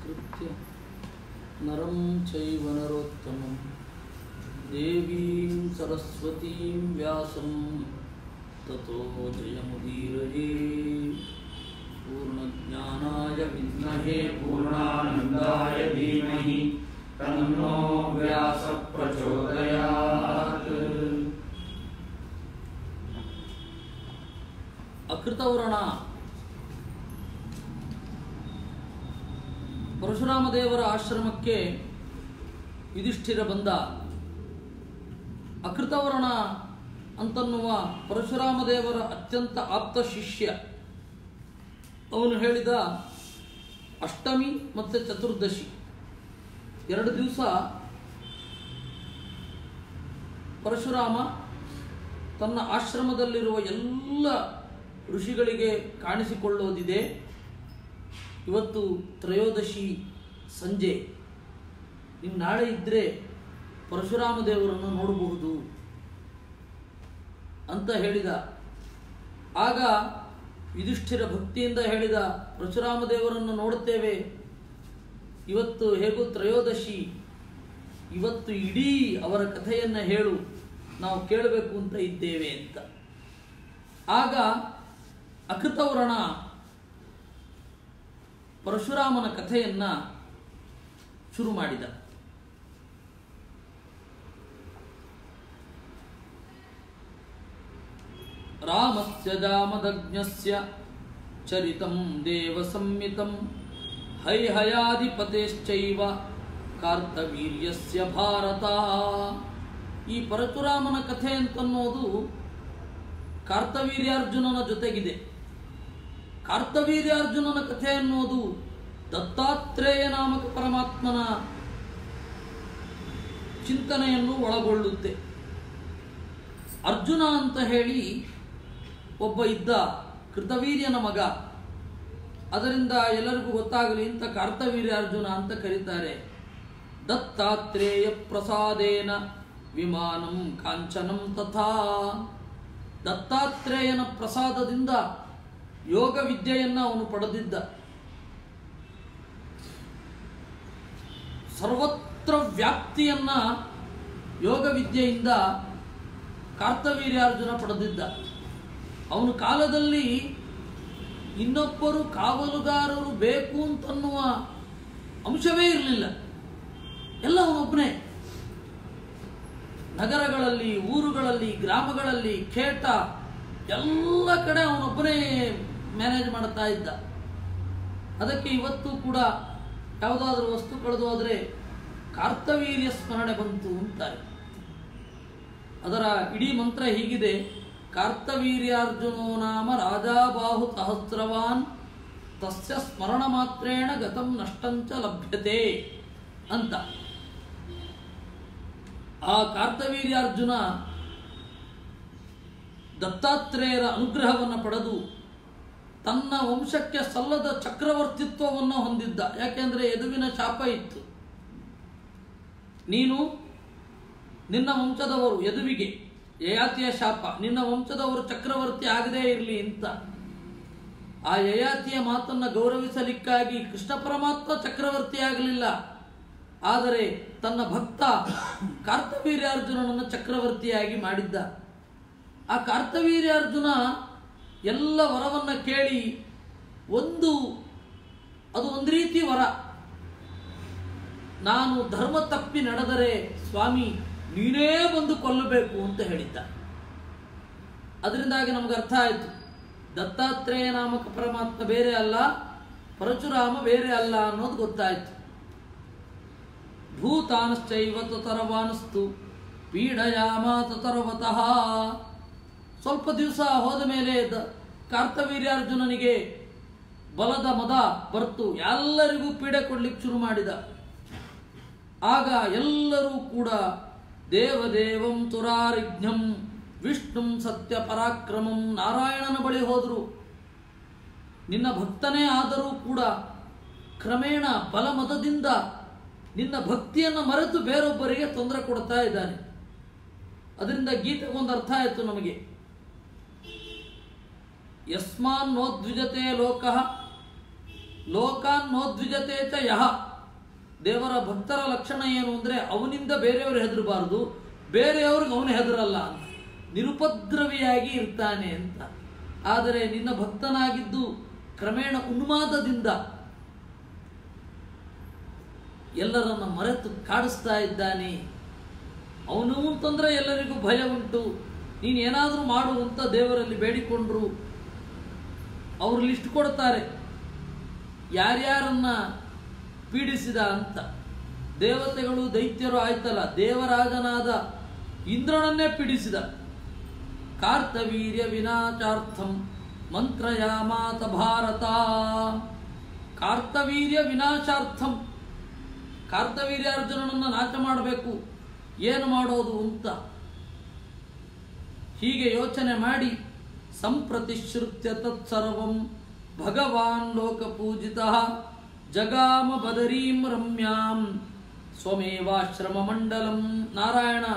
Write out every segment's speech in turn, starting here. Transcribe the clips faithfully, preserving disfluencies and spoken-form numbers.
ನಮಸ್ಕೃತ್ಯ ನರಂ ಚೈವ ನರೋತ್ತಮಂ ದೇವೀಂ ಸರಸ್ವತೀಂ ವ್ಯಾಸಂ ತತೋ ಜಯಮುದೀರಯೇ. ಪೂರ್ಣಜ್ಞಾನಾಯ ವಿದ್ಮಹೇ ಪೂರ್ಣಾನಂದಾಯ ಧೀಮಹಿ ತನ್ನೋ ವ್ಯಾಸ ಪ್ರಚೋದಯಾತ್. ಅಕೃತವರ್ಣ ಪರಶುರಾಮ ದೇವರ ಆಶ್ರಮಕ್ಕೆ ಯುಧಿಷ್ಠಿರ ಬಂದ. ಅಕೃತವರ್ಣ ಅಂತನ್ನುವ ಪರಶುರಾಮ ದೇವರ ಅತ್ಯಂತ ಆಪ್ತ ಶಿಷ್ಯ. ಅವನು ಹೇಳಿದ ಅಷ್ಟಮಿ ಮತ್ತು ಚತುರ್ದಶಿ ಎರಡು ದಿವಸ ಪರಶುರಾಮ ತನ್ನ ಆಶ್ರಮದಲ್ಲಿರುವ ಎಲ್ಲ ಋಷಿಗಳಿಗೆ ಕಾಣಿಸಿಕೊಳ್ಳೋದಿದೆ. ಇವತ್ತು ತ್ರಯೋದಶಿ ಸಂಜೆ, ಇನ್ನು ನಾಳೆ ಇದ್ದರೆ ಪರಶುರಾಮ ದೇವರನ್ನು ನೋಡಬಹುದು ಅಂತ ಹೇಳಿದ. ಆಗ ಯುಧಿಷ್ಠಿರ ಭಕ್ತಿಯಿಂದ ಹೇಳಿದ, ಪರಶುರಾಮ ದೇವರನ್ನು ನೋಡುತ್ತೇವೆ, ಇವತ್ತು ಹೇಗೂ ತ್ರಯೋದಶಿ, ಇವತ್ತು ಇಡೀ ಅವರ ಕಥೆಯನ್ನು ಹೇಳು, ನಾವು ಕೇಳಬೇಕು ಅಂತ ಇದ್ದೇವೆ ಅಂತ. ಆಗ ಅಕೃತವರ್ಣ ಪರಶುರಾಮನ ಕಥೆಯನ್ನ ಶುರು ಮಾಡಿದ. ರಾಮಸ್ಯ ಜಾಮದಗ್ನ್ಯಸ್ಯ ಚರಿತಂ ದೇವ ಸಂಮಿತಂ ಹೈಹಯಾಧಿಪತೇಶ್ಚೈವ ಕಾರ್ತವೀರ್ಯಸ್ಯ ಭಾರತ. ಈ ಪರಶುರಾಮನ ಕಥೆ ಅಂತನ್ನೋದು ಕಾರ್ತವೀರ್ಯಾರ್ಜುನನ ಜೊತೆಗಿದೆ. ಕಾರ್ತವೀರ್ಯಾರ್ಜುನನ ಕಥೆ ಅನ್ನೋದು ದತ್ತಾತ್ರೇಯ ನಾಮಕ ಪರಮಾತ್ಮನ ಚಿಂತನೆಯನ್ನು ಒಳಗೊಳ್ಳುತ್ತೆ. ಅರ್ಜುನ ಅಂತ ಹೇಳಿ ಒಬ್ಬ ಇದ್ದ, ಕೃತವೀರ್ಯನ ಮಗ. ಅದರಿಂದ ಎಲ್ಲರಿಗೂ ಗೊತ್ತಾಗಲಿ ಅಂತ ಕಾರ್ತವೀರ್ಯಾರ್ಜುನ ಅಂತ ಕರೀತಾರೆ. ದತ್ತಾತ್ರೇಯ ಪ್ರಸಾದೇನ ವಿಮಾನಂ ಕಾಂಚನಂ ತಥಾ. ದತ್ತಾತ್ರೇಯನ ಪ್ರಸಾದದಿಂದ ಯೋಗ ವಿದ್ಯೆಯನ್ನು ಅವನು ಪಡೆದಿದ್ದ. ಸರ್ವತ್ರ ವ್ಯಾಪ್ತಿಯನ್ನ ಯೋಗ ವಿದ್ಯೆಯಿಂದ ಕಾರ್ತವೀರ್ಯಾರ್ಜುನ ಪಡೆದಿದ್ದ. ಅವನ ಕಾಲದಲ್ಲಿ ಇನ್ನೊಬ್ಬರು ಕಾವಲುಗಾರರು ಬೇಕು ಅಂತನ್ನುವ ಅಂಶವೇ ಇರಲಿಲ್ಲ. ಎಲ್ಲ ಅವನೊಬ್ಬನೇ. ನಗರಗಳಲ್ಲಿ, ಊರುಗಳಲ್ಲಿ, ಗ್ರಾಮಗಳಲ್ಲಿ, ಖೇಟ ಎಲ್ಲ ಕಡೆ ಅವನೊಬ್ಬನೇ ಮ್ಯಾನೇಜ್ ಮಾಡ್ತಾ ಇದ್ದ. ಅದಕ್ಕೆ ಇವತ್ತು ಕೂಡ ಯಾವುದಾದ್ರೂ ವಸ್ತು ಕಳೆದು ಹೋದರೆ ಕಾರ್ತವೀರ್ಯ ಸ್ಮರಣೆ ಬಂತು ಅಂತಾರೆ. ಅದರ ಇಡೀ ಮಂತ್ರ ಹೀಗಿದೆ: ಕಾರ್ತವೀರ್ಯಾರ್ಜುನೋ ನಾಮ ರಾಜಾಬಾಹು ಸಹಸ್ರವಾನ್ ತಸ್ಯ ಸ್ಮರಣ ಮಾತ್ರೇಣ ಗತಂ ನಷ್ಟಂಚ ಲಭ್ಯತೆ ಅಂತ. ಆ ಕಾರ್ತವೀರ್ಯಾರ್ಜುನ ದತ್ತಾತ್ರೇಯರ ಅನುಗ್ರಹವನ್ನು ಪಡೆದು ತನ್ನ ವಂಶಕ್ಕೆ ಸಲ್ಲದ ಚಕ್ರವರ್ತಿತ್ವವನ್ನು ಹೊಂದಿದ್ದ. ಯಾಕೆಂದರೆ ಯದುವಿನ ಶಾಪ ಇತ್ತು, ನೀನು ನಿನ್ನ ವಂಶದವರು, ಯದುವಿಗೆ ಯಯಾತಿಯ ಶಾಪ, ನಿನ್ನ ವಂಶದವರು ಚಕ್ರವರ್ತಿ ಆಗದೇ ಇರಲಿ ಅಂತ. ಆ ಯಯಾತಿಯ ಮಾತನ್ನು ಗೌರವಿಸಲಿಕ್ಕಾಗಿ ಕೃಷ್ಣ ಪರಮಾತ್ಮ ಚಕ್ರವರ್ತಿ ಆಗಲಿಲ್ಲ, ಆದರೆ ತನ್ನ ಭಕ್ತ ಕಾರ್ತವೀರ್ಯಾರ್ಜುನನನ್ನು ಚಕ್ರವರ್ತಿಯಾಗಿ ಮಾಡಿದ್ದ. ಆ ಕಾರ್ತವೀರ್ಯಾರ್ಜುನ ಎಲ್ಲ ವರವನ್ನು ಕೇಳಿ, ಒಂದು ಅದು ಒಂದು ರೀತಿ ವರ, ನಾನು ಧರ್ಮ ತಪ್ಪಿ ನಡೆದರೆ ಸ್ವಾಮಿ ನೀನೇ ಬಂದು ಕೊಲ್ಲಬೇಕು ಅಂತ ಹೇಳಿದ್ದ. ಅದರಿಂದಾಗಿ ನಮ್ಗೆ ಅರ್ಥ ಆಯಿತು, ದತ್ತಾತ್ರೇಯ ನಾಮಕ ಪರಮಾತ್ಮ ಬೇರೆ ಅಲ್ಲ, ಪರಶುರಾಮ ಬೇರೆ ಅಲ್ಲ ಅನ್ನೋದು ಗೊತ್ತಾಯಿತು. ಭೂತಾನಶ್ಚೈವ ತತರವಾನಸ್ತು ಪೀಡಯಾಮ ತತರವತಃ. ಸ್ವಲ್ಪ ದಿವಸ ಹೋದ ಮೇಲೆ ಕಾರ್ತವೀರ್ಯಾರ್ಜುನನಿಗೆ ಬಲದ ಮದ ಬರ್ತು, ಎಲ್ಲರಿಗೂ ಪೀಡೆ ಕೊಡ್ಲಿಕ್ಕೆ ಶುರು ಮಾಡಿದ. ಆಗ ಎಲ್ಲರೂ ಕೂಡ ದೇವದೇವಂ ತುರಾರಿಜ್ಞಂ ವಿಷ್ಣುಂ ಸತ್ಯ ಪರಾಕ್ರಮಂ ನಾರಾಯಣನ ಬಳಿ ಹೋದರು. ನಿನ್ನ ಭಕ್ತನೇ ಆದರೂ ಕೂಡ ಕ್ರಮೇಣ ಬಲಮದದಿಂದ ನಿನ್ನ ಭಕ್ತಿಯನ್ನು ಮರೆತು ಬೇರೊಬ್ಬರಿಗೆ ತೊಂದರೆ ಕೊಡ್ತಾ ಇದ್ದಾನೆ. ಅದರಿಂದ ಗೀತೆಗೊಂದು ಅರ್ಥ ಆಯಿತು ನಮಗೆ. ಯಸ್ಮಾನ್ ನೋದ್ವಿಜತೆ ಲೋಕಃ ಲೋಕಾನ್ ನೋದ್ವಿಜತೆ ಚ ಯಹ. ದೇವರ ಭಕ್ತರ ಲಕ್ಷಣ ಏನು ಅಂದರೆ ಅವನಿಂದ ಬೇರೆಯವರು ಹೆದರಬಾರದು, ಬೇರೆಯವ್ರಿಗೆ ಅವನು ಹೆದರಲ್ಲ ಅಂತ, ನಿರುಪದ್ರವಿಯಾಗಿ ಇರ್ತಾನೆ ಅಂತ. ಆದರೆ ನಿನ್ನ ಭಕ್ತನಾಗಿದ್ದು ಕ್ರಮೇಣ ಉನ್ಮಾದದಿಂದ ಎಲ್ಲರನ್ನ ಮರೆತು ಕಾಡಿಸ್ತಾ ಇದ್ದಾನೆ. ಅವನು ಅಂತಂದ್ರೆ ಎಲ್ಲರಿಗೂ ಭಯ ಉಂಟು. ನೀನು ಏನಾದರೂ ಮಾಡು ಅಂತ ದೇವರಲ್ಲಿ ಬೇಡಿಕೊಂಡ್ರು ಅವರು ಲಿಸ್ಟ್ ಕೊಡ್ತಾರೆ ಯಾರ್ಯಾರನ್ನ ಪೀಡಿಸಿದ ಅಂತ. ದೇವತೆಗಳು ದೈತ್ಯರು ಆಯ್ತಲ್ಲ, ದೇವರಾಜನಾದ ಇಂದ್ರನನ್ನೇ ಪೀಡಿಸಿದ. ಕಾರ್ತವೀರ್ಯ ವಿನಾಶಾರ್ಥಂ ಮಂತ್ರಯಾಮಾತ ಭಾರತ. ಕಾರ್ತವೀರ್ಯ ವಿನಾಶಾರ್ಥಂ, ಕಾರ್ತವೀರ್ಯಾರ್ಜುನನನ್ನು ನಾಶ ಮಾಡಬೇಕು, ಏನು ಮಾಡೋದು ಅಂತ ಹೀಗೆ ಯೋಚನೆ ಮಾಡಿ ಸಂಪ್ರತಿಶ್ರುತ್ಯ ತತ್ಸರ್ವಂ ಭಗವಾನ್ ಲೋಕಪೂಜಿತಃ ಜಗಾಮ ಬದರೀಂ ರಮ್ಯಾಂ ಸ್ವಮೇವಾಶ್ರಮ ಮಂಡಲಂ. ನಾರಾಯಣ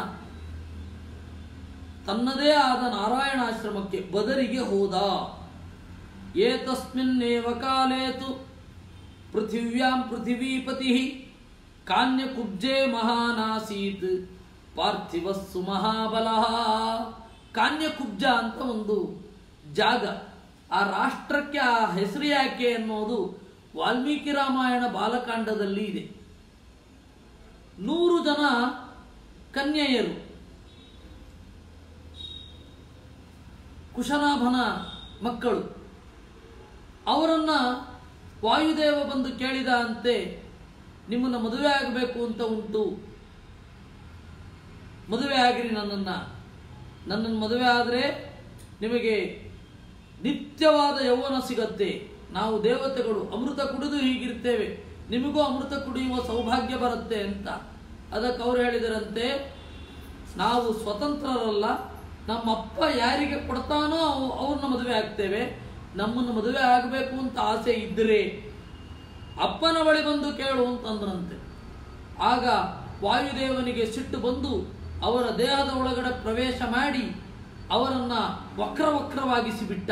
ತನ್ನದೇ ಆದ ನಾರಾಯಣಾಶ್ರಮಕ್ಕೆ ಬದರಿಗೆ ಹೋದ. ಏತಸ್ಮಿನ್ನೇವ ಕಾಲೇತು ಪೃಥಿವ್ಯಾಂ ಪೃಥಿವೀಪತಿ ಕಾನ್ಯಕುಬ್ಜೆ ಮಹಾನಾಸೀತ್ ಪಾರ್ಥಿವಸ್ಸು ಮಹಾಬಲಃ. ಕಾನ್ಯಕುಬ್ಜ ಅಂತ ಒಂದು ಜಾಗ, ಆ ರಾಷ್ಟ್ರಕ್ಕೆ ಆ ಹೆಸರು ಯಾಕೆ ಅನ್ನೋದು ವಾಲ್ಮೀಕಿ ರಾಮಾಯಣ ಬಾಲಕಾಂಡದಲ್ಲಿ ಇದೆ. ನೂರು ಜನ ಕನ್ಯೆಯರು ಕುಶನಾಭನ ಮಕ್ಕಳು. ಅವರನ್ನ ವಾಯುದೇವ ಬಂದು ಕೇಳಿದ ಅಂತೆ, ನಿಮ್ಮನ್ನು ಮದುವೆ ಆಗಬೇಕು ಅಂತ ಉಂಟು, ಮದುವೆ ಆಗಿರಿ ನನ್ನನ್ನು, ನನ್ನನ್ನು ಮದುವೆ ಆದರೆ ನಿಮಗೆ ನಿತ್ಯವಾದ ಯೌವನ ಸಿಗತ್ತೆ, ನಾವು ದೇವತೆಗಳು ಅಮೃತ ಕುಡಿದು ಹೀಗಿರ್ತೇವೆ, ನಿಮಗೂ ಅಮೃತ ಕುಡಿಯುವ ಸೌಭಾಗ್ಯ ಬರುತ್ತೆ ಅಂತ. ಅದಕ್ಕೆ ಅವ್ರು ಹೇಳಿದರಂತೆ, ನಾವು ಸ್ವತಂತ್ರರಲ್ಲ, ನಮ್ಮಪ್ಪ ಯಾರಿಗೆ ಕೊಡ್ತಾನೋ ಅವ್ರನ್ನ ಮದುವೆ ಆಗ್ತೇವೆ, ನಮ್ಮನ್ನು ಮದುವೆ ಆಗಬೇಕು ಅಂತ ಆಸೆ ಇದ್ದರೆ ಅಪ್ಪನ ಬಳಿ ಬಂದು ಕೇಳು ಅಂತಂದ್ರಂತೆ. ಆಗ ವಾಯುದೇವನಿಗೆ ಸಿಟ್ಟು ಬಂದು ಅವರ ದೇಹದ ಒಳಗಡೆ ಪ್ರವೇಶ ಮಾಡಿ ಅವರನ್ನ ವಕ್ರ ವಕ್ರವಾಗಿಸಿಬಿಟ್ಟ.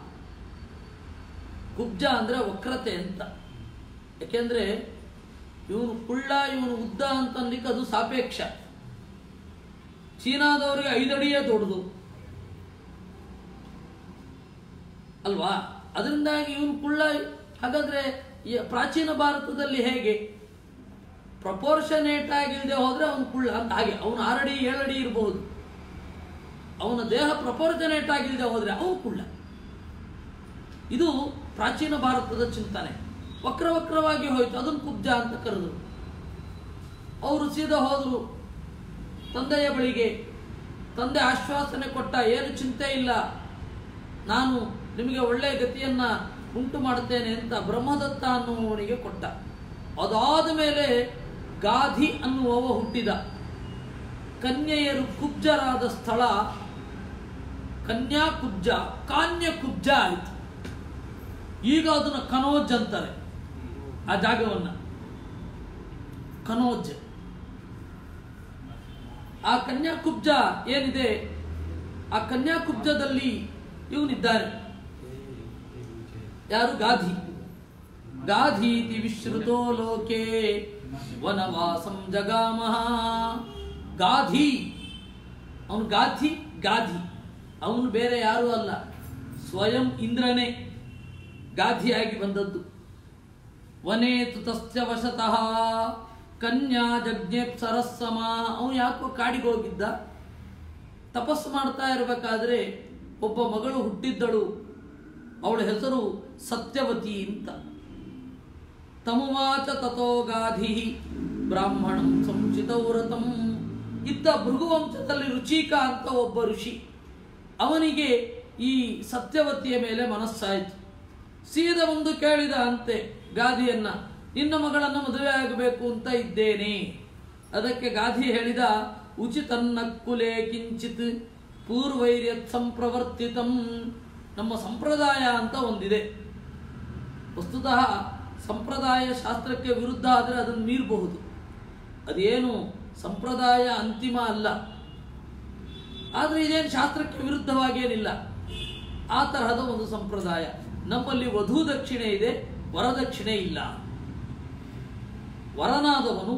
ಕುಬ್ಜ ಅಂದರೆ ವಕ್ರತೆ ಅಂತ. ಯಾಕೆಂದರೆ ಇವನು ಕುಳ್ಳ ಇವನು ಉದ್ದ ಅಂತ ಅನ್ಲಿಕ್ಕೆ ಅದು ಸಾಪೇಕ್ಷ. ಚೀನಾದವರಿಗೆ ಐದಡಿಯೇ ದೊಡ್ಡದು ಅಲ್ವಾ, ಅದರಿಂದಾಗಿ ಇವನು ಕುಳ್ಳ. ಹಾಗಾದ್ರೆ ಪ್ರಾಚೀನ ಭಾರತದಲ್ಲಿ ಹೇಗೆ ಪ್ರಪೋರ್ಷನೇಟ್ ಆಗಿಲ್ಲದೆ ಹೋದ್ರೆ ಅವನು ಕುಳ್ಳ ಅಂತ. ಹಾಗೆ ಅವನು ಆರಡಿ ಏಳಡಿ ಇರಬಹುದು, ಅವನ ದೇಹ ಪ್ರಪೋರ್ಷನೇಟ್ ಆಗಿಲ್ಲದೆ ಹೋದ್ರೆ ಅವನು ಕುಳ್ಳ. ಇದು ಪ್ರಾಚೀನ ಭಾರತದ ಚಿಂತನೆ. ವಕ್ರ ವಕ್ರವಾಗಿ ಹೋಯ್ತು, ಅದನ್ನು ಕುಬ್ಜ ಅಂತ ಕರೆದರು. ಅವರು ಸೀದಾ ಹೋದರು ತಂದೆಯ ಬಳಿಗೆ. ತಂದೆ ಆಶ್ವಾಸನೆ ಕೊಟ್ಟ, ಏನು ಚಿಂತೆ ಇಲ್ಲ, ನಾನು ನಿಮಗೆ ಒಳ್ಳೆಯ ಗತಿಯನ್ನ ಉಂಟು ಮಾಡುತ್ತೇನೆ ಅಂತ ಬ್ರಹ್ಮದತ್ತ ಅನ್ನುವವನಿಗೆ ಕೊಟ್ಟ. ಅದಾದ ಮೇಲೆ ಗಾಧಿ ಅನ್ನುವವ ಹುಟ್ಟಿದ. ಕನ್ಯೆಯರು ಕುಬ್ಜರಾದ ಸ್ಥಳ ಕನ್ಯಾ ಕುಬ್ಜ, ಕಾನ್ಯ ಕುಬ್ಜ ಆಯಿತು. ಈಗ ಅದನ್ನು ಕನೋಜ್ ಅಂತಾರೆ, ಆ ಜಾಗವನ್ನ ಕನೋಜ್. ಆ ಕನ್ಯಾಕುಬ್ಜ ಏನಿದೆ, ಆ ಕನ್ಯಾಕುಬ್ಜದಲ್ಲಿ ಇವನಿದ್ದಾರೆ. ಯಾರು? ಗಾಧಿ. ಗಾಧೀತಿ ವಿಶ್ರುತೋ ಲೋಕೆ ವನವಾಸಂ ಜಗಾಮಹ. ಗಾಧಿ, ಅವನು ಗಾಧಿ ಗಾಧಿ ಅವನು ಬೇರೆ ಯಾರೂ ಅಲ್ಲ, ಸ್ವಯಂ ಇಂದ್ರನೇ ಗಾಧಿಯಾಗಿ ಬಂದದ್ದು. ವನೇತು ತಸ್ಯ ವಶತಃ ಕನ್ಯಾ ಜಜ್ಞೇಪ್ಸರಸ್ಸಮ. ಅವನು ಯಾಕೋ ಕಾಡಿಗೆ ಹೋಗಿದ್ದ, ತಪಸ್ಸು ಮಾಡ್ತಾ ಇರಬೇಕಾದ್ರೆ ಒಬ್ಬ ಮಗಳು ಹುಟ್ಟಿದ್ದಳು. ಅವಳ ಹೆಸರು ಸತ್ಯವತಿ ಅಂತ. ತಮುವಾಚ ತಥೋ ಗಾಧಿ ಬ್ರಾಹ್ಮಣಂ ಸಂಚಿತವ್ರತಂ. ಇದ್ದ ಭೃಗುವಂಶದಲ್ಲಿ ರುಚಿಕ ಅಂತ ಒಬ್ಬ ಋಷಿ, ಅವನಿಗೆ ಈ ಸತ್ಯವತಿಯ ಮೇಲೆ ಮನಸ್ಸಾಯಿತು. ಸೀದ ಒಂದು ಕೇಳಿದ ಅಂತೆ ಗಾಧಿಯನ್ನ, ನಿನ್ನ ಮಗಳನ್ನು ಮದುವೆ ಆಗಬೇಕು ಅಂತ ಇದ್ದೇನೆ. ಅದಕ್ಕೆ ಗಾಧಿ ಹೇಳಿದ, ಉಚಿತನ್ನ ಕುಲೆ ಕಿಂಚಿತ್ ಪೂರ್ವೈರ್ಯತ್ ಸಂಪ್ರವರ್ತಿತಂ. ನಮ್ಮ ಸಂಪ್ರದಾಯ ಅಂತ ಒಂದಿದೆ. ವಸ್ತುತಃ ಸಂಪ್ರದಾಯ ಶಾಸ್ತ್ರಕ್ಕೆ ವಿರುದ್ಧ ಆದರೆ ಅದನ್ನು ಮೀರಬಹುದು. ಅದೇನು ಸಂಪ್ರದಾಯ ಅಂತಿಮ ಅಲ್ಲ, ಆದರೆ ಇದೇನು ಶಾಸ್ತ್ರಕ್ಕೆ ವಿರುದ್ಧವಾಗೇನಿಲ್ಲ. ಆ ತರಹದ ಒಂದು ಸಂಪ್ರದಾಯ. ನಮ್ಮಲ್ಲಿ ವಧು ದಕ್ಷಿಣೆ ಇದೆ, ವರದಕ್ಷಿಣೆ ಇಲ್ಲ. ವರನಾದವನು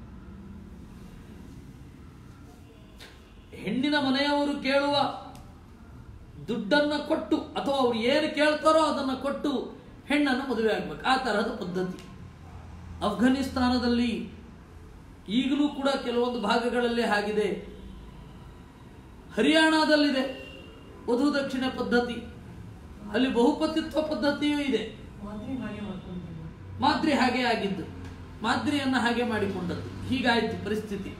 ಹೆಣ್ಣಿನ ಮನೆಯವರು ಕೇಳುವ ದುಡ್ಡನ್ನು ಕೊಟ್ಟು ಅಥವಾ ಅವರು ಏನು ಕೇಳ್ತಾರೋ ಅದನ್ನು ಕೊಟ್ಟು ಹೆಣ್ಣನ್ನು ಮದುವೆ ಆಗಬೇಕು. ಆ ತರಹದ ಪದ್ಧತಿ ಅಫ್ಘಾನಿಸ್ತಾನದಲ್ಲಿ ಈಗಲೂ ಕೂಡ ಕೆಲವೊಂದು ಭಾಗಗಳಲ್ಲಿ ಆಗಿದೆ. ಹರಿಯಾಣದಲ್ಲಿದೆ ವಧು ದಕ್ಷಿಣೆ ಪದ್ಧತಿ. ಅಲ್ಲಿ ಬಹುಪತಿತ್ವ ಪದ್ಧತಿಯೂ ಇದೆ. ಮಾದ್ರಿ ಹಾಗೆ ಆಗಿದ್ದು, ಮಾದ್ರಿಯನ್ನು ಹಾಗೆ ಮಾಡಿಕೊಂಡದ್ದು. ಹೀಗಾಯಿತು ಪರಿಸ್ಥಿತಿ.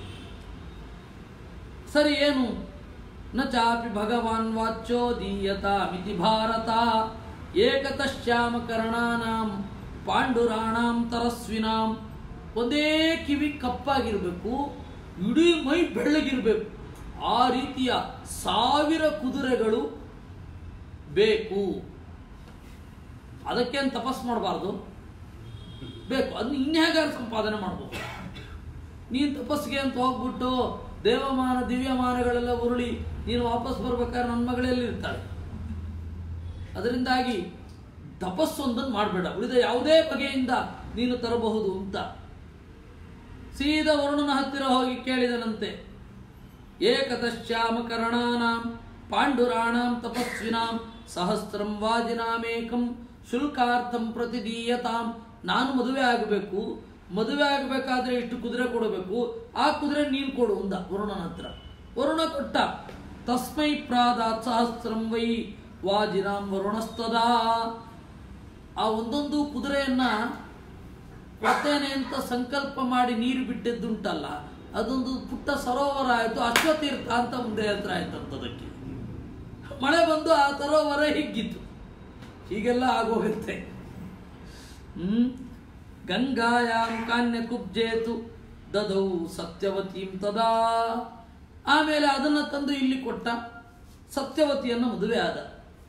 ಸರಿ, ಏನು ನ ಚಾಪಿ ಭಗವಾನ್ ವಾಚ್ಯೋ ದೀಯತಾ ಮಿತಿ ಭಾರತ ಏಕತಶ್ಯಾಮ ಕರ್ಣಾನಾಂ ಪಾಂಡುರಾಣಾಂ ತರಸ್ವಿನಾಂ. ಒಂದೇ ಕಿವಿ ಕಪ್ಪಾಗಿರ್ಬೇಕು, ಇಡೀ ಮೈ ಬೆಳ್ಳಗಿರ್ಬೇಕು. ಆ ರೀತಿಯ ಸಾವಿರ ಕುದುರೆಗಳು ಬೇಕು. ಅದಕ್ಕೇನು ತಪಸ್ ಮಾಡಬಾರ್ದು, ಬೇಕು. ಅದನ್ನ ಇನ್ಯಾಗಾರು ಸಂಪಾದನೆ ಮಾಡ್ಬೋದು. ನೀನು ತಪಸ್ಸಿಗೆ ಅಂತ ಹೋಗ್ಬಿಟ್ಟು ದೇವಮಾನ ದಿವ್ಯಮಾನಗಳೆಲ್ಲ ಉರುಳಿ ನೀನು ವಾಪಸ್ ಬರ್ಬೇಕಾದ್ರೆ ನನ್ನ ಮಗಳೆಲ್ಲಿ ಇರ್ತಾಳೆ. ಅದರಿಂದಾಗಿ ತಪಸ್ಸೊಂದನ್ನು ಮಾಡಬೇಡ, ಉಳಿದ ಯಾವುದೇ ಬಗೆಯಿಂದ ನೀನು ತರಬಹುದು ಅಂತ. ಸೀದಾ ವರುಣನ ಹತ್ತಿರ ಹೋಗಿ ಕೇಳಿದನಂತೆ. ಏಕತಶ್ಯಾಮ ಕರ್ಣಾನಾಂ ಪಾಂಡುರಾಣಾಂ ತಪಸ್ವಿನಾಂ ಸಹಸ್ರಂ ವಾಜಿನಾಮೇಕಂ ಶುಲ್ಕಾರ್ಥಂ ಪ್ರತಿದೀಯತಾಂ. ನಾನು ಮದುವೆ ಆಗಬೇಕು, ಮದುವೆ ಆಗಬೇಕಾದ್ರೆ ಇಷ್ಟು ಕುದುರೆ ಕೊಡಬೇಕು, ಆ ಕುದುರೆ ನೀನು ಕೊಡು ಅಂದ ವರುಣನ ಹತ್ರ. ವರುಣ ಕೊಟ್ಟ. ತಸ್ಮೈ ಪ್ರಾದಾತ್ ಸಹಸ್ರಂ ವೈ ವಾಜಿನಾಂ ವರುಣಸ್ತದಾ. ಆ ಒಂದೊಂದು ಕುದುರೆಯನ್ನ ಕೊಡ್ತೇನೆ ಅಂತ ಸಂಕಲ್ಪ ಮಾಡಿ ನೀರು ಬಿಟ್ಟಿದ್ದುಂಟಲ್ಲ, ಅದೊಂದು ಪುಟ್ಟ ಸರೋವರ ಆಯಿತು, ಅಶ್ವತೀರ್ಥ ಅಂತ ಮುಂದೆ ಹತ್ರ ಆಯ್ತಂತದಕ್ಕೆ. ಮಳೆ ಬಂದು ಆ ಸರೋವರ ಹಿಗ್ಗಿತ್ತು. ಹೀಗೆಲ್ಲ ಆಗೋಗುತ್ತೆ. ಹ್ಮ್ ಗಂಗಾಯಾಂ ಕಾನ್ಯ ಕುಬ್ಜೇತು ದದೌ ಸತ್ಯವತೀಂ ತದಾ. ಆಮೇಲೆ ಅದನ್ನು ತಂದು ಇಲ್ಲಿ ಕೊಟ್ಟ. ಸತ್ಯವತಿಯನ್ನು ಮದುವೆ ಆದ.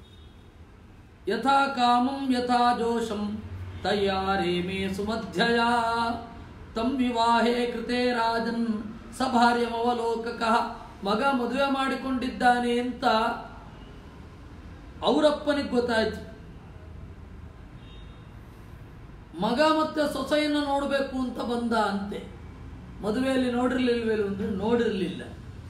ಯಥಾ ಕಾಮಂ ಯಥಾ ಜೋಷಂ ತಯಾರೇಮೇ ಸುಮಧ್ಯಯ ತಂ ವಿವಾಹೇ ಕೃತೆ ರಾಜನ್ ಸಭಾರ್ಯಮವಲೋಕಕ. ಮಗ ಮದುವೆ ಮಾಡಿಕೊಂಡಿದ್ದಾನೆ ಅಂತ ಅವರಪ್ಪನಿಗೆ ಗೊತ್ತಾಯ್ತು. ಮಗ ಮತ್ತೆ ಸೊಸೆಯನ್ನು ನೋಡಬೇಕು ಅಂತ ಬಂದ ಅಂತೆ. ಮದುವೆಯಲ್ಲಿ ನೋಡಿರ್ಲಿಲ್ವೇಲು ಅಂದ್ರೆ ನೋಡಿರ್ಲಿಲ್ಲ.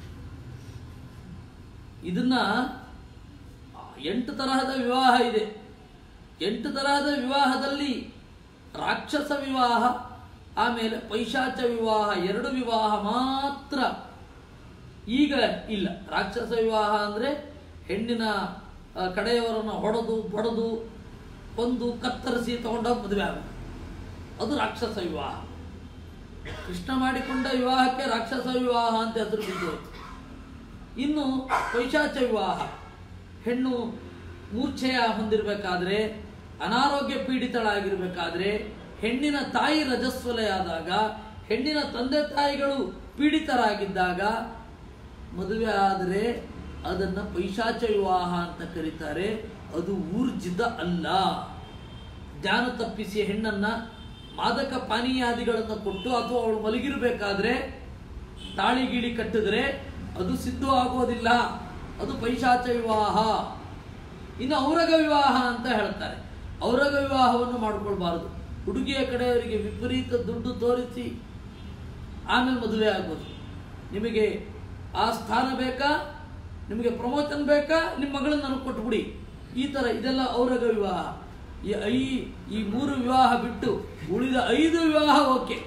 ಇದನ್ನ ಎಂಟು ತರಹದ ವಿವಾಹ ಇದೆ. ಎಂಟು ತರಹದ ವಿವಾಹದಲ್ಲಿ ರಾಕ್ಷಸ ವಿವಾಹ, ಆಮೇಲೆ ಪೈಶಾಚ ವಿವಾಹ, ಎರಡು ವಿವಾಹ ಮಾತ್ರ ಈಗ ಇಲ್ಲ. ರಾಕ್ಷಸ ವಿವಾಹ ಅಂದರೆ ಹೆಣ್ಣಿನ ಕಡೆಯವರನ್ನು ಹೊಡೆದು ಬಡದು ಕೊಂದು ಕತ್ತರಿಸಿ ತಗೊಂಡೋಗಿ ಮದುವೆ ಆಗುತ್ತೆ, ಅದು ರಾಕ್ಷಸ ವಿವಾಹ. ಕೃಷ್ಣ ಮಾಡಿಕೊಂಡ ವಿವಾಹಕ್ಕೆ ರಾಕ್ಷಸ ವಿವಾಹ ಅಂತ ಹೆಸರು ಬಿದ್ದೋಯ್ತು. ಇನ್ನು ಪೈಶಾಚ ವಿವಾಹ, ಹೆಣ್ಣು ಮೂರ್ಛೆಯ ಹೊಂದಿರಬೇಕಾದ್ರೆ, ಅನಾರೋಗ್ಯ ಪೀಡಿತಳಾಗಿರ್ಬೇಕಾದ್ರೆ, ಹೆಣ್ಣಿನ ತಾಯಿ ರಜಸ್ವಲೆಯಾದಾಗ, ಹೆಣ್ಣಿನ ತಂದೆ ತಾಯಿಗಳು ಪೀಡಿತರಾಗಿದ್ದಾಗ ಮದುವೆ ಆದರೆ ಅದನ್ನು ಪೈಶಾಚ ವಿವಾಹ ಅಂತ ಕರೀತಾರೆ. ಅದು ಊರ್ಜಿತ ಅಲ್ಲ. ಜ್ಞಾನ ತಪ್ಪಿಸಿ ಹೆಣ್ಣನ್ನು ಮಾದಕ ಪಾನೀಯಾದಿಗಳನ್ನು ಕೊಟ್ಟು ಅಥವಾ ಅವಳು ಮಲಗಿರಬೇಕಾದ್ರೆ ತಾಳಿ ಗೀಳಿ ಕಟ್ಟಿದ್ರೆ ಅದು ಸಿದ್ಧ ಆಗೋದಿಲ್ಲ, ಅದು ಪೈಶಾಚ ವಿವಾಹ. ಇನ್ನು ಔರಗ ವಿವಾಹ ಅಂತ ಹೇಳ್ತಾರೆ. ಔರಗ ವಿವಾಹವನ್ನು ಮಾಡಿಕೊಳ್ಬಾರದು. ಹುಡುಗಿಯ ಕಡೆಯವರಿಗೆ ವಿಪರೀತ ದುಡ್ಡು ತೋರಿಸಿ ಆಮೇಲೆ ಮದುವೆ ಆಗ್ಬೋದು. ನಿಮಗೆ ಆ ಸ್ಥಾನ ಬೇಕಾ, ನಿಮಗೆ ಪ್ರಮೋಷನ್ ಬೇಕಾ, ನಿಮ್ಮ ಮಗಳನ್ನ ನನಗೆ ಕೊಟ್ಬಿಡಿ, ಈ ಥರ. ಇದೆಲ್ಲ ಔರಗ ವಿವಾಹ. ಈ ಐ ಈ ಮೂರು ವಿವಾಹ ಬಿಟ್ಟು ಉಳಿದ ಐದು ವಿವಾಹ ಓಕೆ.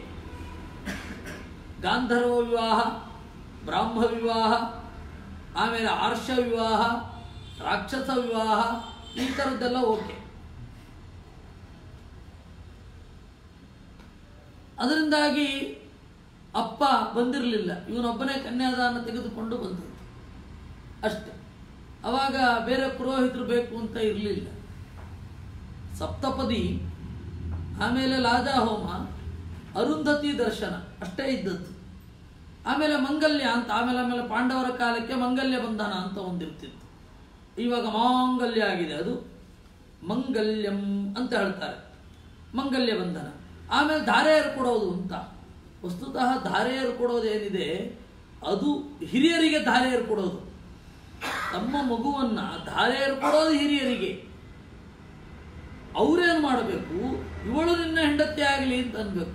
ಗಾಂಧರ್ವ ವಿವಾಹ, ಬ್ರಾಹ್ಮ ವಿವಾಹ, ಆಮೇಲೆ ಆರ್ಷ ವಿವಾಹ, ರಾಕ್ಷಸ ವಿವಾಹ, ಈ ಥರದ್ದೆಲ್ಲ ಓಕೆ. ಅದರಿಂದಾಗಿ ಅಪ್ಪ ಬಂದಿರಲಿಲ್ಲ, ಇವನೊಬ್ಬನೇ ಕನ್ಯಾದಾನ ತೆಗೆದುಕೊಂಡು ಬಂದದ್ದು ಅಷ್ಟೆ. ಅವಾಗ ಬೇರೆ ಪುರೋಹಿತರು ಬೇಕು ಅಂತ ಇರಲಿಲ್ಲ. ಸಪ್ತಪದಿ, ಆಮೇಲೆ ಲಾಜಾಹೋಮ, ಅರುಂಧತಿ ದರ್ಶನ ಅಷ್ಟೇ ಇದ್ದದ್ದು. ಆಮೇಲೆ ಮಂಗಲ್ಯ ಅಂತ, ಆಮೇಲೆ ಆಮೇಲೆ ಪಾಂಡವರ ಕಾಲಕ್ಕೆ ಮಂಗಲ್ಯ ಬಂಧನ ಅಂತ ಒಂದಿರ್ತಿತ್ತು. ಇವಾಗ ಮಾಂಗಲ್ಯ ಆಗಿದೆ, ಅದು ಮಂಗಲ್ಯಂ ಅಂತ ಹೇಳ್ತಾರೆ, ಮಂಗಲ್ಯ ಬಂಧನ. ಆಮೇಲೆ ಧಾರೆಯರು ಕೊಡೋದು ಅಂತ. ವಸ್ತುತಃ ಧಾರೆಯರು ಕೊಡೋದೇನಿದೆ ಅದು ಹಿರಿಯರಿಗೆ ಧಾರೆಯರು ಕೊಡೋದು. ತಮ್ಮ ಮಗುವನ್ನ ಧಾರೆಯರು ಕೊಡೋದು ಹಿರಿಯರಿಗೆ. ಅವರೇನು ಮಾಡಬೇಕು, ಇವಳು ನಿನ್ನ ಹೆಂಡತಿ ಆಗಲಿ ಅಂತ ಅನ್ಬೇಕು.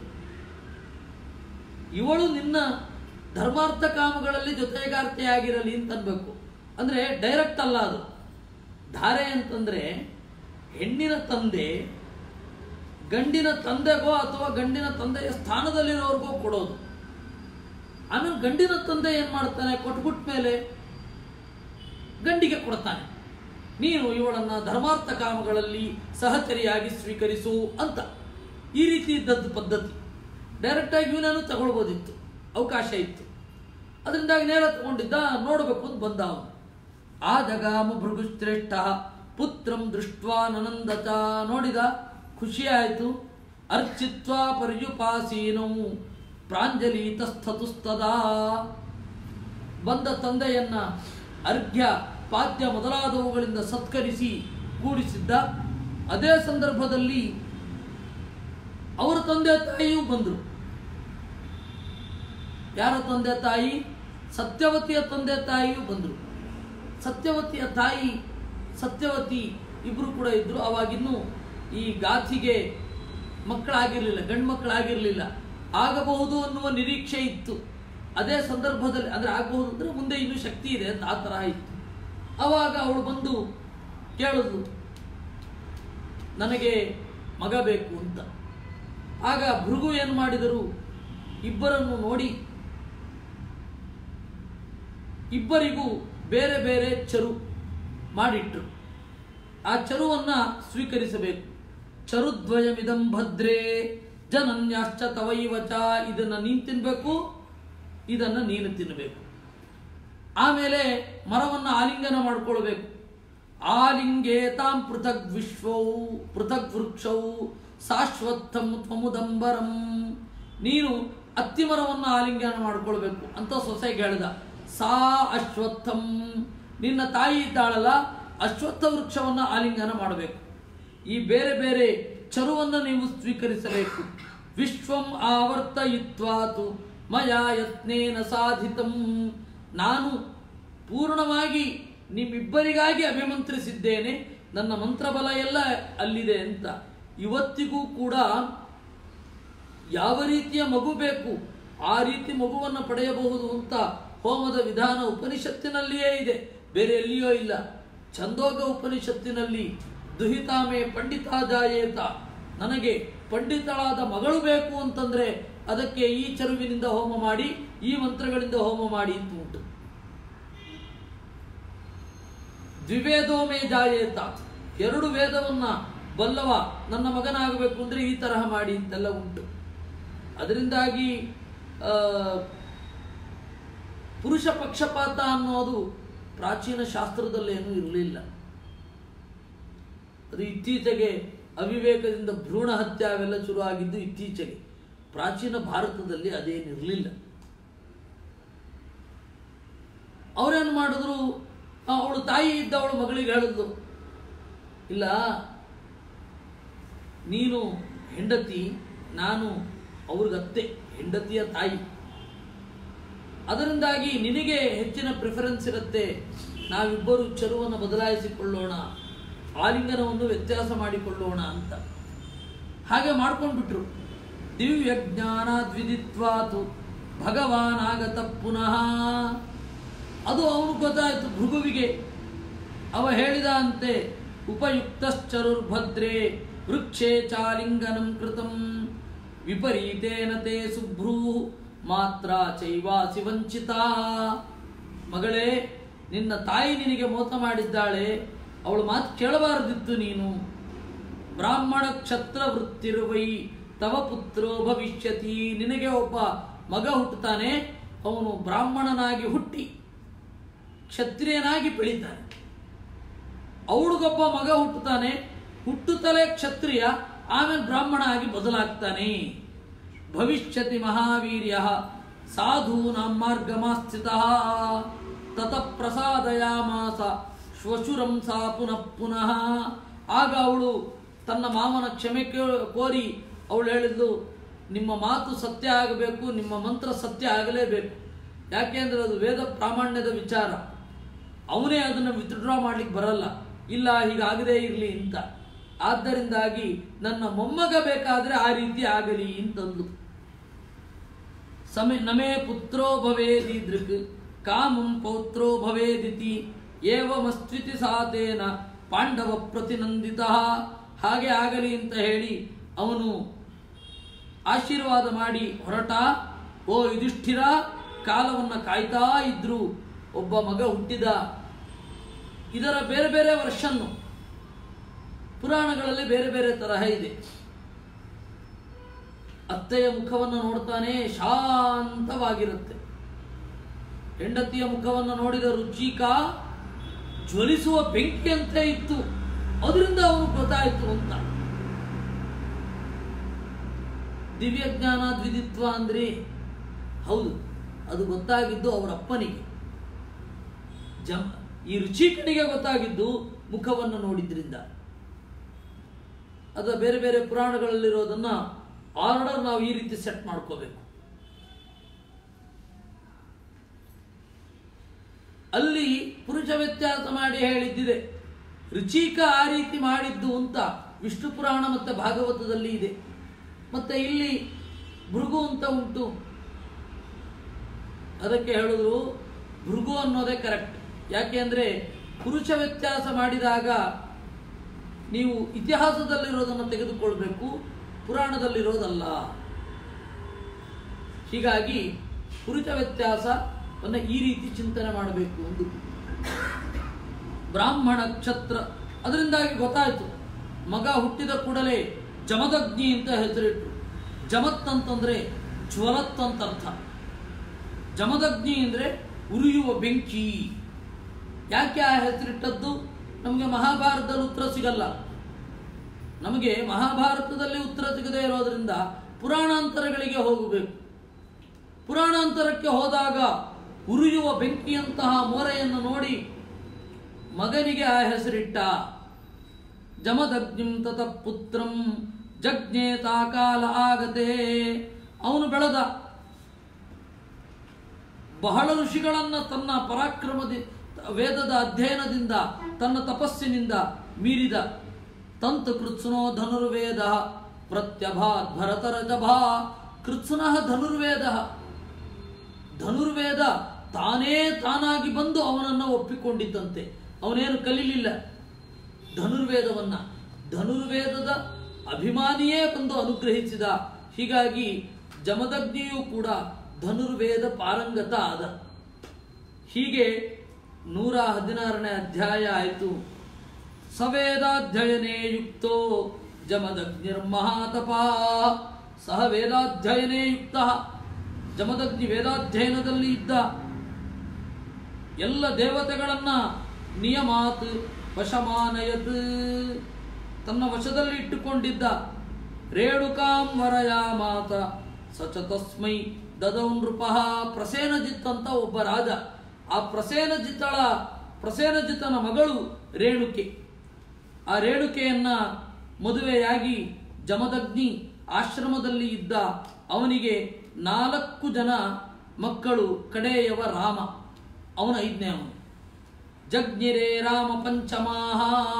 ಇವಳು ನಿನ್ನ ಧರ್ಮಾರ್ಥ ಕಾಮಗಳಲ್ಲಿ ಜೊತೆಗಾರ್ತೆಯಾಗಿರಲಿ ಅಂತ ಅನ್ಬೇಕು. ಅಂದರೆ ಡೈರೆಕ್ಟ್ ಅಲ್ಲ ಅದು. ಧಾರೆ ಅಂತಂದರೆ ಹೆಣ್ಣಿನ ತಂದೆ ಗಂಡಿನ ತಂದೆಗೋ ಅಥವಾ ಗಂಡಿನ ತಂದೆಯ ಸ್ಥಾನದಲ್ಲಿರೋರ್ಗೋ ಕೊಡೋದು. ಆಮೇಲೆ ಗಂಡಿನ ತಂದೆ ಏನು ಮಾಡ್ತಾನೆ, ಕೊಟ್ಬಿಟ್ಟ ಮೇಲೆ ಗಂಡಿಗೆ ಕೊಡ್ತಾನೆ, ನೀನು ಇವಳನ್ನು ಧರ್ಮಾರ್ಥ ಕಾಮಗಳಲ್ಲಿ ಸಹಚರಿಯಾಗಿ ಸ್ವೀಕರಿಸು ಅಂತ. ಈ ರೀತಿ ಇದ್ದದ್ದು ಪದ್ಧತಿ. ಡೈರೆಕ್ಟಾಗಿ ಇವನನ್ನು ತಗೊಳ್ಬೋದಿತ್ತು, ಅವಕಾಶ ಇತ್ತು. ಅದರಿಂದಾಗಿ ನೇರ ತಗೊಂಡಿದ್ದ. ನೋಡಬೇಕು ಅಂತ ಬಂದ ಅವನು. ಆ ಜಗಾಮ ಭೃಗುಶ್ರೇಷ್ಠ ಪುತ್ರಂ ದೃಷ್ಟ್ವಾ ನನಂದತ. ನೋಡಿದ, ಖುಷಿಯಾಯಿತು. ಅರ್ಚಿತ್ವಾ ಪರ್ಯುಪಾಸೀನೌ ಪ್ರಾಂಜಲಿತಸ್ಥತುಸ್ತದಾ. ಬಂದ ತಂದೆಯನ್ನ ಅರ್ಘ್ಯ ಪಾದ್ಯ ಮೊದಲಾದವುಗಳಿಂದ ಸತ್ಕರಿಸಿ ಕೂಡಿಸಿದ್ದ. ಅದೇ ಸಂದರ್ಭದಲ್ಲಿ ಅವರ ತಂದೆ ತಾಯಿಯೂ ಬಂದರು. ಯಾರ ತಂದೆ ತಾಯಿ? ಸತ್ಯವತಿಯ ತಂದೆ ತಾಯಿಯೂ ಬಂದರು. ಸತ್ಯವತಿಯ ತಾಯಿ ಸತ್ಯವತಿ ಇಬ್ಬರು ಕೂಡ ಇದ್ದರು. ಅವಾಗಿನ್ನೂ ಈ ಗಾಥಿಗೆ ಮಕ್ಕಳಾಗಿರಲಿಲ್ಲ, ಗಂಡು ಮಕ್ಕಳಾಗಿರಲಿಲ್ಲ. ಆಗಬಹುದು ಅನ್ನುವ ನಿರೀಕ್ಷೆ ಇತ್ತು. ಅದೇ ಸಂದರ್ಭದಲ್ಲಿ ಅಂದರೆ ಆಗಬಹುದು ಅಂದರೆ ಮುಂದೆ ಇನ್ನೂ ಶಕ್ತಿ ಇದೆ ಅಂತ ಆ ತರಹ ಇತ್ತು. ಆವಾಗ ಅವಳು ಬಂದು ಕೇಳಿದ್ಲು, ನನಗೆ ಮಗ ಬೇಕು ಅಂತ. ಆಗ ಭೃಗು ಏನು ಮಾಡಿದರು, ಇಬ್ಬರನ್ನು ನೋಡಿ ಇಬ್ಬರಿಗೂ ಬೇರೆ ಬೇರೆ ಚರು ಮಾಡಿಟ್ರು. ಆ ಚರುವನ್ನು ಸ್ವೀಕರಿಸಬೇಕು. ಚರುದ್ವಯಮಿದಂ ಭದ್ರೇ ಜನನ್ಯಾಶ್ಚ ತವೈವಚ. ಇದನ್ನು ನೀನು ತಿನ್ನಬೇಕು, ಇದನ್ನು ನೀನು ತಿನ್ನಬೇಕು. ಆಮೇಲೆ ಮರವನ್ನು ಆಲಿಂಗನ ಮಾಡಿಕೊಳ್ಬೇಕು. ಆಲಿಂಗೇತಾಂ ಪೃಥಗ್ ವಿಶ್ವವು ಪೃಥಗ್ ವೃಕ್ಷವು ಶಾಶ್ವತಂ ತ್ವಮುದಂಬರಂ. ನೀನು ಅತ್ತಿ ಮರವನ್ನು ಆಲಿಂಗನ ಮಾಡಿಕೊಳ್ಬೇಕು ಅಂತ ಸೊಸೆಗೆ ಹೇಳ್ದ. ಸಾ ಅಶ್ವತ್ಥಂ, ನಿನ್ನ ತಾಯಿ ಇದ್ದಾಳಲ್ಲ, ಅಶ್ವತ್ಥ ವೃಕ್ಷವನ್ನು ಆಲಿಂಗನ ಮಾಡಬೇಕು. ಈ ಬೇರೆ ಬೇರೆ ಚರುವನ್ನು ನೀವು ಸ್ವೀಕರಿಸಬೇಕು. ವಿಶ್ವಂ ಆವರ್ತಯಿತ್ವಾತು ಮಯಾ ಯತ್ನೇನ ಸಾಧಿತಂ. ನಾನು ಪೂರ್ಣವಾಗಿ ನಿಮ್ಮಿಬ್ಬರಿಗಾಗಿ ಅಭಿಮಂತ್ರಿಸಿದ್ದೇನೆ, ನನ್ನ ಮಂತ್ರಬಲ ಎಲ್ಲ ಅಲ್ಲಿದೆ ಅಂತ. ಇವತ್ತಿಗೂ ಕೂಡ ಯಾವ ರೀತಿಯ ಮಗು ಬೇಕು ಆ ರೀತಿ ಮಗುವನ್ನು ಪಡೆಯಬಹುದು ಅಂತ ಹೋಮದ ವಿಧಾನ ಉಪನಿಷತ್ತಿನಲ್ಲಿಯೇ ಇದೆ, ಬೇರೆ ಎಲ್ಲಿಯೋ ಇಲ್ಲ. ಛಂದೋಗ ಉಪನಿಷತ್ತಿನಲ್ಲಿ ದುಹಿತಾಮೆ ಪಂಡಿತಾ ಜಾಯೇತ, ನನಗೆ ಪಂಡಿತಳಾದ ಮಗಳು ಬೇಕು ಅಂತಂದ್ರೆ ಅದಕ್ಕೆ ಈ ಚರುವಿನಿಂದ ಹೋಮ ಮಾಡಿ, ಈ ಮಂತ್ರಗಳಿಂದ ಹೋಮ ಮಾಡಿ ಅಂತ ಉಂಟು. ದ್ವಿವೇದೋಮೇ ಜಾಯೇತ, ಎರಡು ವೇದವನ್ನ ಬಲ್ಲವ ನನ್ನ ಮಗನಾಗಬೇಕು ಅಂದ್ರೆ ಈ ತರಹ ಮಾಡಿ ಅಂತೆಲ್ಲ ಉಂಟು. ಅದರಿಂದಾಗಿ ಪುರುಷ ಪಕ್ಷಪಾತ ಅನ್ನೋದು ಪ್ರಾಚೀನ ಶಾಸ್ತ್ರದಲ್ಲೇನೂ ಇರಲಿಲ್ಲ. ಅದು ಇತ್ತೀಚೆಗೆ ಅವಿವೇಕದಿಂದ ಭ್ರೂಣ ಹತ್ಯೆ ಅವೆಲ್ಲ ಶುರು ಆಗಿದ್ದು ಇತ್ತೀಚೆಗೆ. ಪ್ರಾಚೀನ ಭಾರತದಲ್ಲಿ ಅದೇನಿರಲಿಲ್ಲ. ಅವರೇನು ಮಾಡಿದ್ರು, ಅವಳು ತಾಯಿ ಇದ್ದ ಅವಳು ಮಗಳಿಗೆ ಹೇಳಿದ್ಲು, ಇಲ್ಲ ನೀನು ಹೆಂಡತಿ, ನಾನು ಅವ್ರಿಗತ್ತೆ, ಹೆಂಡತಿಯ ತಾಯಿ. ಅದರಿಂದಾಗಿ ನಿನಗೆ ಹೆಚ್ಚಿನ ಪ್ರಿಫರೆನ್ಸ್ ಇರುತ್ತೆ, ನಾವಿಬ್ಬರು ಚರುವನ್ನು ಬದಲಾಯಿಸಿಕೊಳ್ಳೋಣ, ಆಲಿಂಗನವನ್ನು ವ್ಯತ್ಯಾಸ ಮಾಡಿಕೊಳ್ಳೋಣ ಅಂತ ಹಾಗೆ ಮಾಡ್ಕೊಂಡ್ಬಿಟ್ರು. ದಿವ್ಯ ಜ್ಞಾನ ದ್ವಿದಿತ್ವಾತು ಭಗವಾನ್ ಆಗತ ಪುನಃ. ಅದು ಅವನು ಗೊತ್ತಾಯಿತು ಭೃಗುವಿಗೆ. ಅವ ಹೇಳಿದ ಅಂತೆ, ಉಪಯುಕ್ತಶ್ಚರುರ್ಭದ್ರೇ ವೃಕ್ಷೇ ಚಾಲಿಂಗನಂ ಕೃತಂ ವಿಪರೀತೇನ ತೇ ಸುಭ್ರೂ ಮಾತ್ರ ಚೈವಾಸಿ ವಂಚಿತಾ. ಮಗಳೇ, ನಿನ್ನ ತಾಯಿ ನಿನಗೆ ಮೋಸ ಮಾಡಿದ್ದಾಳೆ, ಅವಳು ಮಾತು ಕೇಳಬಾರದಿತ್ತು ನೀನು. ಬ್ರಾಹ್ಮಣ ಕ್ಷತ್ರ ವೃತ್ತಿರುವೈ ತವ ಪುತ್ರೋ ಭವಿಷ್ಯತಿ. ನಿನಗೆ ಒಬ್ಬ ಮಗ ಹುಟ್ಟುತ್ತಾನೆ, ಅವನು ಬ್ರಾಹ್ಮಣನಾಗಿ ಹುಟ್ಟಿ ಕ್ಷತ್ರಿಯನಾಗಿ ಬೆಳೀತಾನೆ. ಅವಳಿಗೊಬ್ಬ ಮಗ ಹುಟ್ಟುತ್ತಾನೆ, ಹುಟ್ಟುತ್ತಲೇ ಕ್ಷತ್ರಿಯ, ಆಮೇಲೆ ಬ್ರಾಹ್ಮಣ ಆಗಿ ಬದಲಾಗ್ತಾನೆ. ಭವಿಷ್ಯತಿ ಮಹಾವೀರ್ಯ ಸಾಧೂನಾಂ ಮಾರ್ಗಮಾಸ್ಥಿತಃ ತತಃ ಪ್ರಸಾದಯಾಮಾಸ ಶ್ವಶುರಂ ಸಾ ಪುನಃ ಪುನಃ. ಆಗ ಅವಳು ತನ್ನ ಮಾವನ ಕ್ಷಮೆ ಕೋರಿ ಅವಳು ಹೇಳಿದ್ಲು, ನಿಮ್ಮ ಮಾತು ಸತ್ಯ ಆಗಬೇಕು, ನಿಮ್ಮ ಮಂತ್ರ ಸತ್ಯ ಆಗಲೇಬೇಕು. ಯಾಕೆಂದ್ರೆ ಅದು ವೇದ ಪ್ರಾಮಾಣ್ಯದ ವಿಚಾರ. ಅವನೇ ಅದನ್ನು ವಿತ್ಡ್ರಾ ಮಾಡ್ಲಿಕ್ಕೆ ಬರಲ್ಲ, ಇಲ್ಲ ಹೀಗಾಗದೇ ಇರಲಿ ಅಂತ. ಆದ್ದರಿಂದಾಗಿ ನನ್ನ ಮೊಮ್ಮಗ ಬೇಕಾದರೆ ಆ ರೀತಿ ಆಗಲಿ ಅಂತಂದು. ಸಮೇ ನಮೇ ಪುತ್ರೋ ಭವೇದಿದೃಕ್ ಕಾಮಂ ಪೌತ್ರೋ ಭವೇದಿತಿ ಏವಮಸ್ತ್ವಿತಿ ಸಾತೇನ ಪಾಂಡವ ಪ್ರತಿನಂದಿತ. ಹಾಗೆ ಆಗಲಿ ಅಂತ ಹೇಳಿ ಅವನು ಆಶೀರ್ವಾದ ಮಾಡಿ ಹೊರಟ. ಓ ಯುಧಿಷ್ಠಿರ, ಕಾಲವನ್ನು ಕಾಯ್ತಾ ಇದ್ರು, ಒಬ್ಬ ಮಗ ಹುಟ್ಟಿದ. ಇದರ ಬೇರೆ ಬೇರೆ ವರ್ಷನ್ನು ಪುರಾಣಗಳಲ್ಲಿ ಬೇರೆ ಬೇರೆ ತರಹ ಇದೆ. ಅತ್ತೆಯ ಮುಖವನ್ನು ನೋಡ್ತಾನೆ, ಶಾಂತವಾಗಿರುತ್ತೆ. ಹೆಂಡತಿಯ ಮುಖವನ್ನು ನೋಡಿದ ರುಚಿಕ ಜ್ವಲಿಸುವ ಬೆಂಕಿಯಂತೆ ಇತ್ತು. ಅದರಿಂದ ಅವನು ಗೊತ್ತಾಯಿತು ಅಂತ. ದಿವ್ಯಜ್ಞಾನ ದ್ವಿದಿತ್ವ ಅಂದ್ರೆ ಹೌದು, ಅದು ಗೊತ್ತಾಗಿದ್ದು ಅವರ ಅಪ್ಪನಿಗೆ. ಜಮ ಈ ರುಚಿಕನಿಗೆ ಗೊತ್ತಾಗಿದ್ದು ಮುಖವನ್ನು ನೋಡಿದ್ರಿಂದ. ಅದು ಬೇರೆ ಬೇರೆ ಪುರಾಣಗಳಲ್ಲಿರೋದನ್ನ ಆರ್ಡರ್ ನಾವು ಈ ರೀತಿ ಸೆಟ್ ಮಾಡ್ಕೋಬೇಕು. ಅಲ್ಲಿ ಪುರುಷ ವ್ಯತ್ಯಾಸ ಮಾಡಿ ಹೇಳಿದ್ದಿದೆ. ರುಚಿಕ ಆ ರೀತಿ ಮಾಡಿದ್ದು ಅಂತ ವಿಷ್ಣು ಪುರಾಣ ಮತ್ತು ಭಾಗವತದಲ್ಲಿ ಇದೆ. ಮತ್ತೆ ಇಲ್ಲಿ ಭೃಗು ಅಂತ ಉಂಟು. ಅದಕ್ಕೆ ಹೇಳಿದ್ರು ಭೃಗು ಅನ್ನೋದೇ ಕರೆಕ್ಟ್. ಯಾಕೆ ಅಂದರೆ ಪುರುಷ ವ್ಯತ್ಯಾಸ ಮಾಡಿದಾಗ ನೀವು ಇತಿಹಾಸದಲ್ಲಿರೋದನ್ನು ತೆಗೆದುಕೊಳ್ಬೇಕು, ಪುರಾಣದಲ್ಲಿರೋದಲ್ಲ. ಹೀಗಾಗಿ ಪುರುಷ ವ್ಯತ್ಯಾಸವನ್ನು ಈ ರೀತಿ ಚಿಂತನೆ ಮಾಡಬೇಕು. ಒಂದು ಬ್ರಾಹ್ಮಣ ಕ್ಷತ್ರ, ಅದರಿಂದಾಗಿ ಗೊತ್ತಾಯಿತು. ಮಗ ಹುಟ್ಟಿದ ಕೂಡಲೇ ಜಮದಗ್ನಿ ಅಂತ ಹೆಸರಿಟ್ರು. ಜಮತ್ ಅಂತಂದ್ರೆ ಜ್ವಲತ್ ಅಂತ ಅರ್ಥ. ಜಮದಗ್ನಿ ಅಂದರೆ ಉರಿಯುವ ಬೆಂಕಿ. ಯಾಕೆ ಆ ಹೆಸರಿಟ್ಟದ್ದು? ನಮಗೆ ಮಹಾಭಾರತದಲ್ಲಿ ಉತ್ತರ ಸಿಗಲ್ಲ. ನಮಗೆ ಮಹಾಭಾರತದಲ್ಲಿ ಉತ್ತರ ಸಿಗದೇ ಇರೋದ್ರಿಂದ ಪುರಾಣಾಂತರಗಳಿಗೆ ಹೋಗಬೇಕು. ಪುರಾಣಾಂತರಕ್ಕೆ ಹೋದಾಗ ಉರಿಯುವ ಬೆಂಕಿಯಂತಹ ಮೋರೆಯನ್ನು ನೋಡಿ ಮಗನಿಗೆ ಆ ಹೆಸರಿಟ್ಟ. ಜಮದಗ್ನಿಂ ತತ ಪುತ್ರಂ ಜಜ್ಞೆ ತಾಕಾಲ ಆಗತೆ. ಅವನು ಬೆಳೆದ. ಬಹಳ ಋಷಿಗಳನ್ನು ತನ್ನ ಪರಾಕ್ರಮದಿ ವೇದದ ಅಧ್ಯಯನದಿಂದ ತನ್ನ ತಪಸ್ಸಿನಿಂದ ಮೀರಿದ. ತಂತು ಕೃತ್ಸುನೋ ಧನುರ್ವೇದ ಪ್ರತ್ಯಭಾತ್ ಭರತರಜಭಾ. ಕೃತ್ಸುನಃ ಧನುರ್ವೇದ. ಧನುರ್ವೇದ ತಾನೇ ತಾನಾಗಿ ಬಂದು ಅವನನ್ನು ಒಪ್ಪಿಕೊಂಡಿದ್ದಂತೆ. ಅವನೇನು ಕಲೀಲಿಲ್ಲ ಧನುರ್ವೇದವನ್ನ. ಧನುರ್ವೇದದ ಅಭಿಮಾನಿಯೇ ಬಂದು ಅನುಗ್ರಹಿಸಿದ. ಹೀಗಾಗಿ ಜಮದಗ್ನಿಯೂ ಕೂಡ ಧನುರ್ವೇದ ಪಾರಂಗತ ಆದ. ಹೀಗೆ ನೂರ ಹದಿನಾರನೇ ಅಧ್ಯಾಯ ಆಯಿತು. ಸವೇದಾಧ್ಯಯನೇ ಯುಕ್ತೋ ಜಮದಗ್ನಿರ್ಮಹಾತಪ. ಸಹ ವೇದಾಧ್ಯಯನೇ ಯುಕ್ತ. ಜಮದಗ್ನಿ ವೇದಾಧ್ಯಯನದಲ್ಲಿ ಇದ್ದ. ಎಲ್ಲ ದೇವತೆಗಳನ್ನ ನಿಯಮಾತ್ ವಶಮಾನಯತ್, ತನ್ನ ವಶದಲ್ಲಿ ಇಟ್ಟುಕೊಂಡಿದ್ದ. ರೇಣುಕಾಂ ವರಯಾಮಾತ ಸಚ ತಸ್ಮೈ ದದೌ ನೃಪಃ. ಪ್ರಸೇನಜಿತ್ ಅಂತ ಒಬ್ಬ ರಾಜ. ಆ ಪ್ರಸೇನಜಿತಳ ಪ್ರಸೇನಜಿತನ ಮಗಳು ರೇಣುಕೆ. ಆ ರೇಣುಕೆಯನ್ನ ಮದುವೆಯಾಗಿ ಜಮದಗ್ನಿ ಆಶ್ರಮದಲ್ಲಿ ಇದ್ದ. ಅವನಿಗೆ ನಾಲ್ಕು ಜನ ಮಕ್ಕಳು. ಕಡೆಯವ ರಾಮ, ಅವನ ಐದನೇ ಅವನು. ಜಜ್ಞಿರೇ ರಾಮ ಪಂಚಮಾಹ.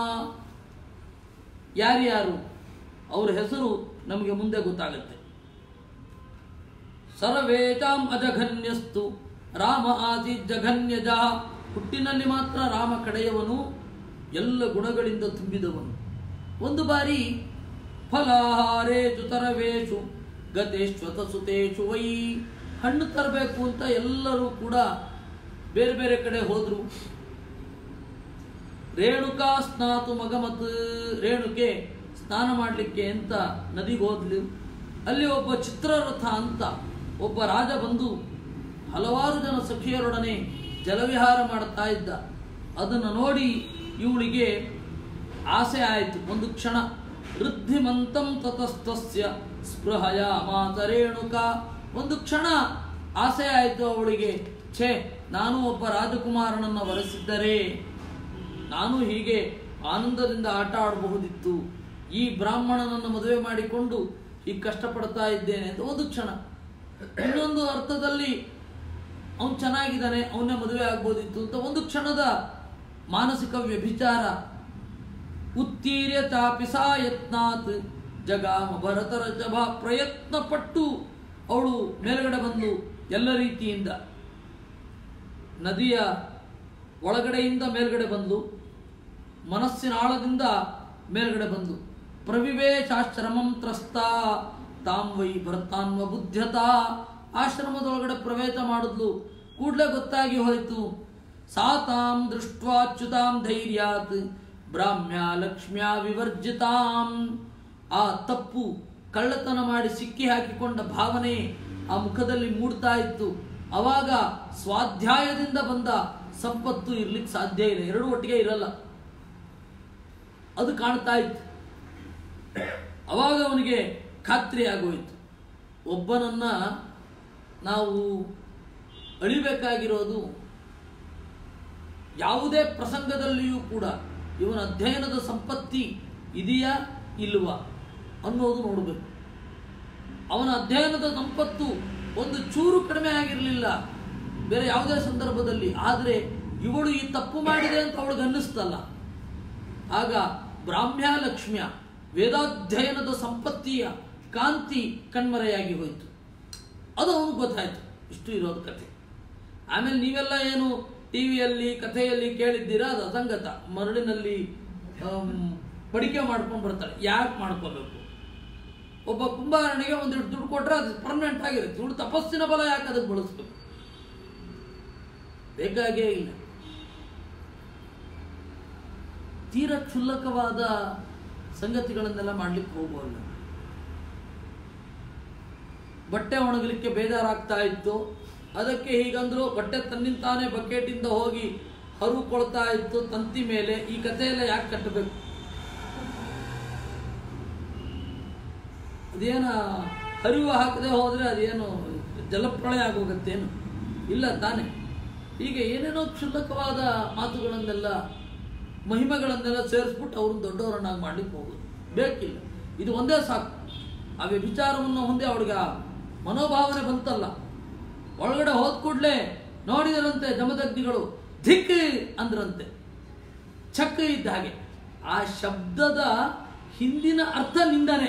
ಯಾರ್ಯಾರು ಅವರ ಹೆಸರು ನಮಗೆ ಮುಂದೆ ಗೊತ್ತಾಗುತ್ತೆ. ಸರ್ವೇತಾಂ ಅಜಘನ್ಯಸ್ತು ರಾಮ ಆದಿ ಜಘನ್ಯಜ. ಹುಟ್ಟಿನಲ್ಲಿ ಮಾತ್ರ ರಾಮ ಕಡೆಯವನು, ಎಲ್ಲ ಗುಣಗಳಿಂದ ತುಂಬಿದವನು. ಒಂದು ಬಾರಿ ಫಲಾಹಾರೇಷು ತರವೇಶು ಗತೇಶ್ವತ ಸುತೇಶು ವೈ. ಹಣ್ಣು ತರಬೇಕು ಅಂತ ಎಲ್ಲರೂ ಕೂಡ ಬೇರೆ ಬೇರೆ ಕಡೆ ಹೋದ್ರು. ರೇಣುಕಾ ಸ್ನಾತು ಮಗಮತ್. ರೇಣುಕೆ ಸ್ನಾನ ಮಾಡಲಿಕ್ಕೆ ಅಂತ ನದಿಗೆ ಹೋದ್ಲು. ಅಲ್ಲಿ ಒಬ್ಬ ಚಿತ್ರರಥ ಅಂತ ಒಬ್ಬ ರಾಜ ಬಂದು ಹಲವಾರು ಜನ ಸಖಿಯರೊಡನೆ ಜಲವಿಹಾರ ಮಾಡ್ತಾ ಇದ್ದ. ಅದನ್ನು ನೋಡಿ ಇವಳಿಗೆ ಆಸೆ ಆಯಿತು. ಒಂದು ಕ್ಷಣ ವೃದ್ಧಿಮಂತಂ ತತಸ್ತಸ್ಯ ಸ್ಪೃಹಯ ಮಾತ ರೇಣುಕಾ. ಒಂದು ಕ್ಷಣ ಆಸೆ ಆಯಿತು ಅವಳಿಗೆ. ಛೇ, ನಾನು ಒಬ್ಬ ರಾಜಕುಮಾರನನ್ನು ವರೆಸಿದ್ದರೆ ನಾನು ಹೀಗೆ ಆನಂದದಿಂದ ಆಟ ಆಡಬಹುದಿತ್ತು. ಈ ಬ್ರಾಹ್ಮಣನನ್ನು ಮದುವೆ ಮಾಡಿಕೊಂಡು ಹೀಗೆ ಕಷ್ಟಪಡ್ತಾ ಇದ್ದೇನೆ ಅಂತ ಒಂದು ಕ್ಷಣ. ಇನ್ನೊಂದು ಅರ್ಥದಲ್ಲಿ ಅವನು ಚೆನ್ನಾಗಿದ್ದಾನೆ, ಅವನ್ನೇ ಮದುವೆ ಆಗ್ಬೋದಿತ್ತು ಅಂತ ಒಂದು ಕ್ಷಣದ ಮಾನಸಿಕ ವ್ಯಭಿಚಾರ. ಉತ್ತೀರ್ಯ ಚಾಪಿ ಸಾ ಯತ್ನಾತ್ ಜಗಾಮ ಭರತರಜಭ. ಪ್ರಯತ್ನ ಪಟ್ಟು ಅವಳು ಮೇಲ್ಗಡೆ ಬಂದು ಎಲ್ಲ ರೀತಿಯಿಂದ ನದಿಯ ಒಳಗಡೆಯಿಂದ ಮೇಲ್ಗಡೆ ಬಂದು ಮನಸ್ಸಿನ ಆಳದಿಂದ ಮೇಲ್ಗಡೆ ಬಂದು ಪ್ರವಿವೇಶಾಶ್ರಮಂ ತ್ರಸ್ತ ತಾಂ ವೈ ಭರತಾನ್ವ ಬುದ್ಧ್ಯತ. ಆಶ್ರಮದೊಳಗಡೆ ಪ್ರವೇಶ ಮಾಡಿದ್ಲು. ಕೂಡಲೇ ಗೊತ್ತಾಗಿ ಹೋಯಿತು. ಸಾ ತಾಂ ದೃಷ್ಟ್ವಾಚ್ಯುತಾಂ ಧೈರ್ಯಾತ್ ಬ್ರಾಹ್ಮ್ಯ ಲಕ್ಷ್ಮ್ಯ ವಿವರ್ಜಿತಾಂ. ಆ ತಪ್ಪು ಕಳ್ಳತನ ಮಾಡಿ ಸಿಕ್ಕಿ ಹಾಕಿಕೊಂಡ ಭಾವನೆ ಆ ಮುಖದಲ್ಲಿ ಮೂಡ್ತಾ ಇತ್ತು. ಅವಾಗ ಸ್ವಾಧ್ಯಾಯದಿಂದ ಬಂದ ಸಂಪತ್ತು ಇರ್ಲಿಕ್ಕೆ ಸಾಧ್ಯ ಇಲ್ಲ, ಎರಡು ಒಟ್ಟಿಗೆ ಇರಲ್ಲ, ಅದು ಕಾಣ್ತಾ ಇತ್ತು. ಅವಾಗ ಅವನಿಗೆ ಖಾತ್ರಿ ಆಗೋಯಿತು, ಒಬ್ಬನನ್ನ ನಾವು ಅಳಿಬೇಕಾಗಿರೋದು ಯಾವುದೇ ಪ್ರಸಂಗದಲ್ಲಿಯೂ ಕೂಡ ಇವನ ಅಧ್ಯಯನದ ಸಂಪತ್ತಿ ಇದೆಯಾ ಇಲ್ವಾ ಅನ್ನೋದು ನೋಡಬೇಕು. ಅವನ ಅಧ್ಯಯನದ ಸಂಪತ್ತು ಒಂದು ಚೂರು ಕಡಿಮೆ ಆಗಿರಲಿಲ್ಲ ಬೇರೆ ಯಾವುದೇ ಸಂದರ್ಭದಲ್ಲಿ. ಆದರೆ ಇವಳು ಈ ತಪ್ಪು ಮಾಡಿದೆ ಅಂತ ಅವಳಿಗೆ ಅನ್ನಿಸ್ತಲ್ಲ. ಆಗ ಬ್ರಾಹ್ಮ್ಯ ಲಕ್ಷ್ಮ್ಯ ವೇದಾಧ್ಯಯನದ ಸಂಪತ್ತಿಯ ಕಾಂತಿ ಕಣ್ಮರೆಯಾಗಿ ಹೋಯಿತು. ಅದು ಅವನಿಗೆ ಗೊತ್ತಾಯ್ತು, ಇಷ್ಟು ಇರೋದು ಕಥೆ. ಆಮೇಲೆ ನೀವೆಲ್ಲ ಏನು ಟಿ ವಿಯಲ್ಲಿ ಕಥೆಯಲ್ಲಿ ಕೇಳಿದ್ದೀರಾ, ಅದು ಅಸಂಗತ. ಮರಳಿನಲ್ಲಿ ಪಡಿಕೆ ಮಾಡ್ಕೊಂಡು ಬರ್ತಾಳೆ. ಯಾಕೆ ಮಾಡ್ಕೋಬೇಕು? ಒಬ್ಬ ಕುಂಬಾರನಿಗೆ ಒಂದಿಷ್ಟು ದುಡ್ಡು ಕೊಟ್ಟರೆ ಅದು ಪರ್ಮನೆಂಟ್ ಆಗಿರುತ್ತೆ. ದುಡ್ಡು ತಪಸ್ಸಿನ ಬಲ ಯಾಕೆ ಅದಕ್ಕೆ ಬಳಸ್ಬೇಕು? ಬೇಕಾಗೇ ಇಲ್ಲ. ತೀರ ಕ್ಷುಲ್ಲಕವಾದ ಸಂಗತಿಗಳನ್ನೆಲ್ಲ ಮಾಡ್ಲಿಕ್ಕೆ ಹೋಗೋಲ್ಲ. ಬಟ್ಟೆ ಒಣಗಲಿಕ್ಕೆ ಬೇಜಾರಾಗ್ತಾ ಇತ್ತು, ಅದಕ್ಕೆ ಹೀಗಂದ್ರು. ಬಟ್ಟೆ ತನ್ನಿಂತಾನೆ ಬಕೆಟಿಂದ ಹೋಗಿ ಹರುಕೊಳ್ತಾ ಇತ್ತು ತಂತಿ ಮೇಲೆ. ಈ ಕಥೆಯೆಲ್ಲ ಯಾಕೆ ಕಟ್ಟಬೇಕು? ಅದೇನು ಹರಿವು ಹಾಕದೆ ಹೋದರೆ ಅದೇನು ಜಲಪ್ರಳಯ ಆಗೋಗತ್ತೇನು? ಇಲ್ಲ ತಾನೆ. ಹೀಗೆ ಏನೇನೋ ಕ್ಷುಲ್ಲಕವಾದ ಮಾತುಗಳನ್ನೆಲ್ಲ ಮಹಿಮೆಗಳನ್ನೆಲ್ಲ ಸೇರಿಸ್ಬಿಟ್ಟು ಅವ್ರನ್ನ ದೊಡ್ಡವರನ್ನಾಗಿ ಮಾಡ್ಲಿಕ್ಕೆ ಹೋಗೋದು ಬೇಕಿಲ್ಲ. ಇದು ಒಂದೇ ಸಾಕು. ಆ ವ್ಯಭಿಚಾರವನ್ನು ಹೊಂದಿ ಅವಳಿಗೆ ಆ ಮನೋಭಾವನೆ ಬಂತಲ್ಲ, ಒಳಗಡೆ ಹೋದ ಕೂಡಲೇ ನೋಡಿದರಂತೆ ಜಮದಗ್ನಿಗಳು ಧಿಕ್ ಅಂದ್ರಂತೆ. ಚಕ್ ಇದ್ದ ಹಾಗೆ. ಆ ಶಬ್ದದ ಹಿಂದಿನ ಅರ್ಥ ನಿಂದನೆ.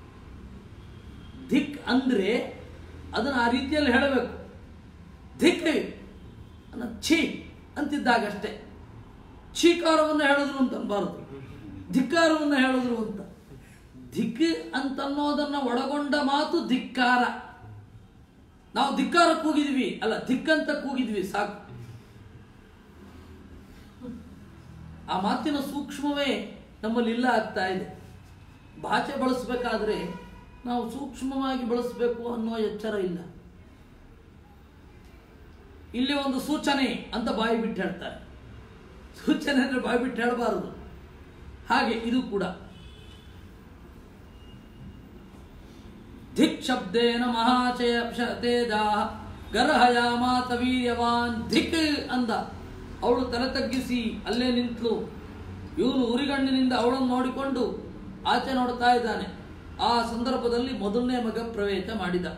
ಧಿಕ್ ಅಂದ್ರೆ ಅದನ್ನು ಆ ರೀತಿಯಲ್ಲಿ ಹೇಳಬೇಕು. ಧಿಕ್ ಅನ್ನ ಛೀ ಅಂತಿದ್ದಾಗಷ್ಟೇ. ಛೀಕಾರವನ್ನು ಹೇಳಿದ್ರು ಅಂತ ಅನ್ಬಾರದು, ಧಿಕ್ಕಾರವನ್ನು ಹೇಳಿದ್ರು ಅಂತ. ಧಿಕ್ ಅಂತನ್ನೋದನ್ನ ಒಳಗೊಂಡ ಮಾತು ಧಿಕ್ಕಾರ. ನಾವು ಧಿಕ್ಕಾರ ಕೂಗಿದ್ವಿ ಅಲ್ಲ, ಧಿಕ್ ಅಂತ ಕೂಗಿದ್ವಿ ಸಾಕು. ಆ ಮಾತಿನ ಸೂಕ್ಷ್ಮವೇ ನಮ್ಮಲ್ಲಿ ಇಲ್ಲ ಆಗ್ತಾ ಇದೆ. ಭಾಷೆ ಬಳಸಬೇಕಾದ್ರೆ ನಾವು ಸೂಕ್ಷ್ಮವಾಗಿ ಬಳಸಬೇಕು ಅನ್ನೋ ಎಚ್ಚರ ಇಲ್ಲ. ಇಲ್ಲಿ ಒಂದು ಸೂಚನೆ ಅಂತ ಬಾಯಿ ಬಿಟ್ಟು ಹೇಳ್ತಾರೆ. ಸೂಚನೆ ಅಂದ್ರೆ ಬಾಯಿ ಬಿಟ್ಟು ಹೇಳಬಾರದು. ಹಾಗೆ ಇದು ಕೂಡ ಧಿಕ್ ಶಬ್ದೇನ ಮಹಾಶಯ ತೇಜ ಗರ್ಹಯಾಮಾತ ವೀರ್ಯವಾನ್. ಧಿಕ್ ಅಂದ. ಅವಳು ತಲೆ ತಗ್ಗಿಸಿ ಅಲ್ಲೇ ನಿಂತಳು. ಇವನು ಉರಿಗಣ್ಣಿನಿಂದ ಅವಳನ್ನು ನೋಡಿಕೊಂಡು ಆಚೆ ನೋಡ್ತಾ ಇದ್ದಾನೆ. ಆ ಸಂದರ್ಭದಲ್ಲಿ ಮೊದಲನೇ ಮಗ ಪ್ರವೇಶ ಮಾಡಿದ.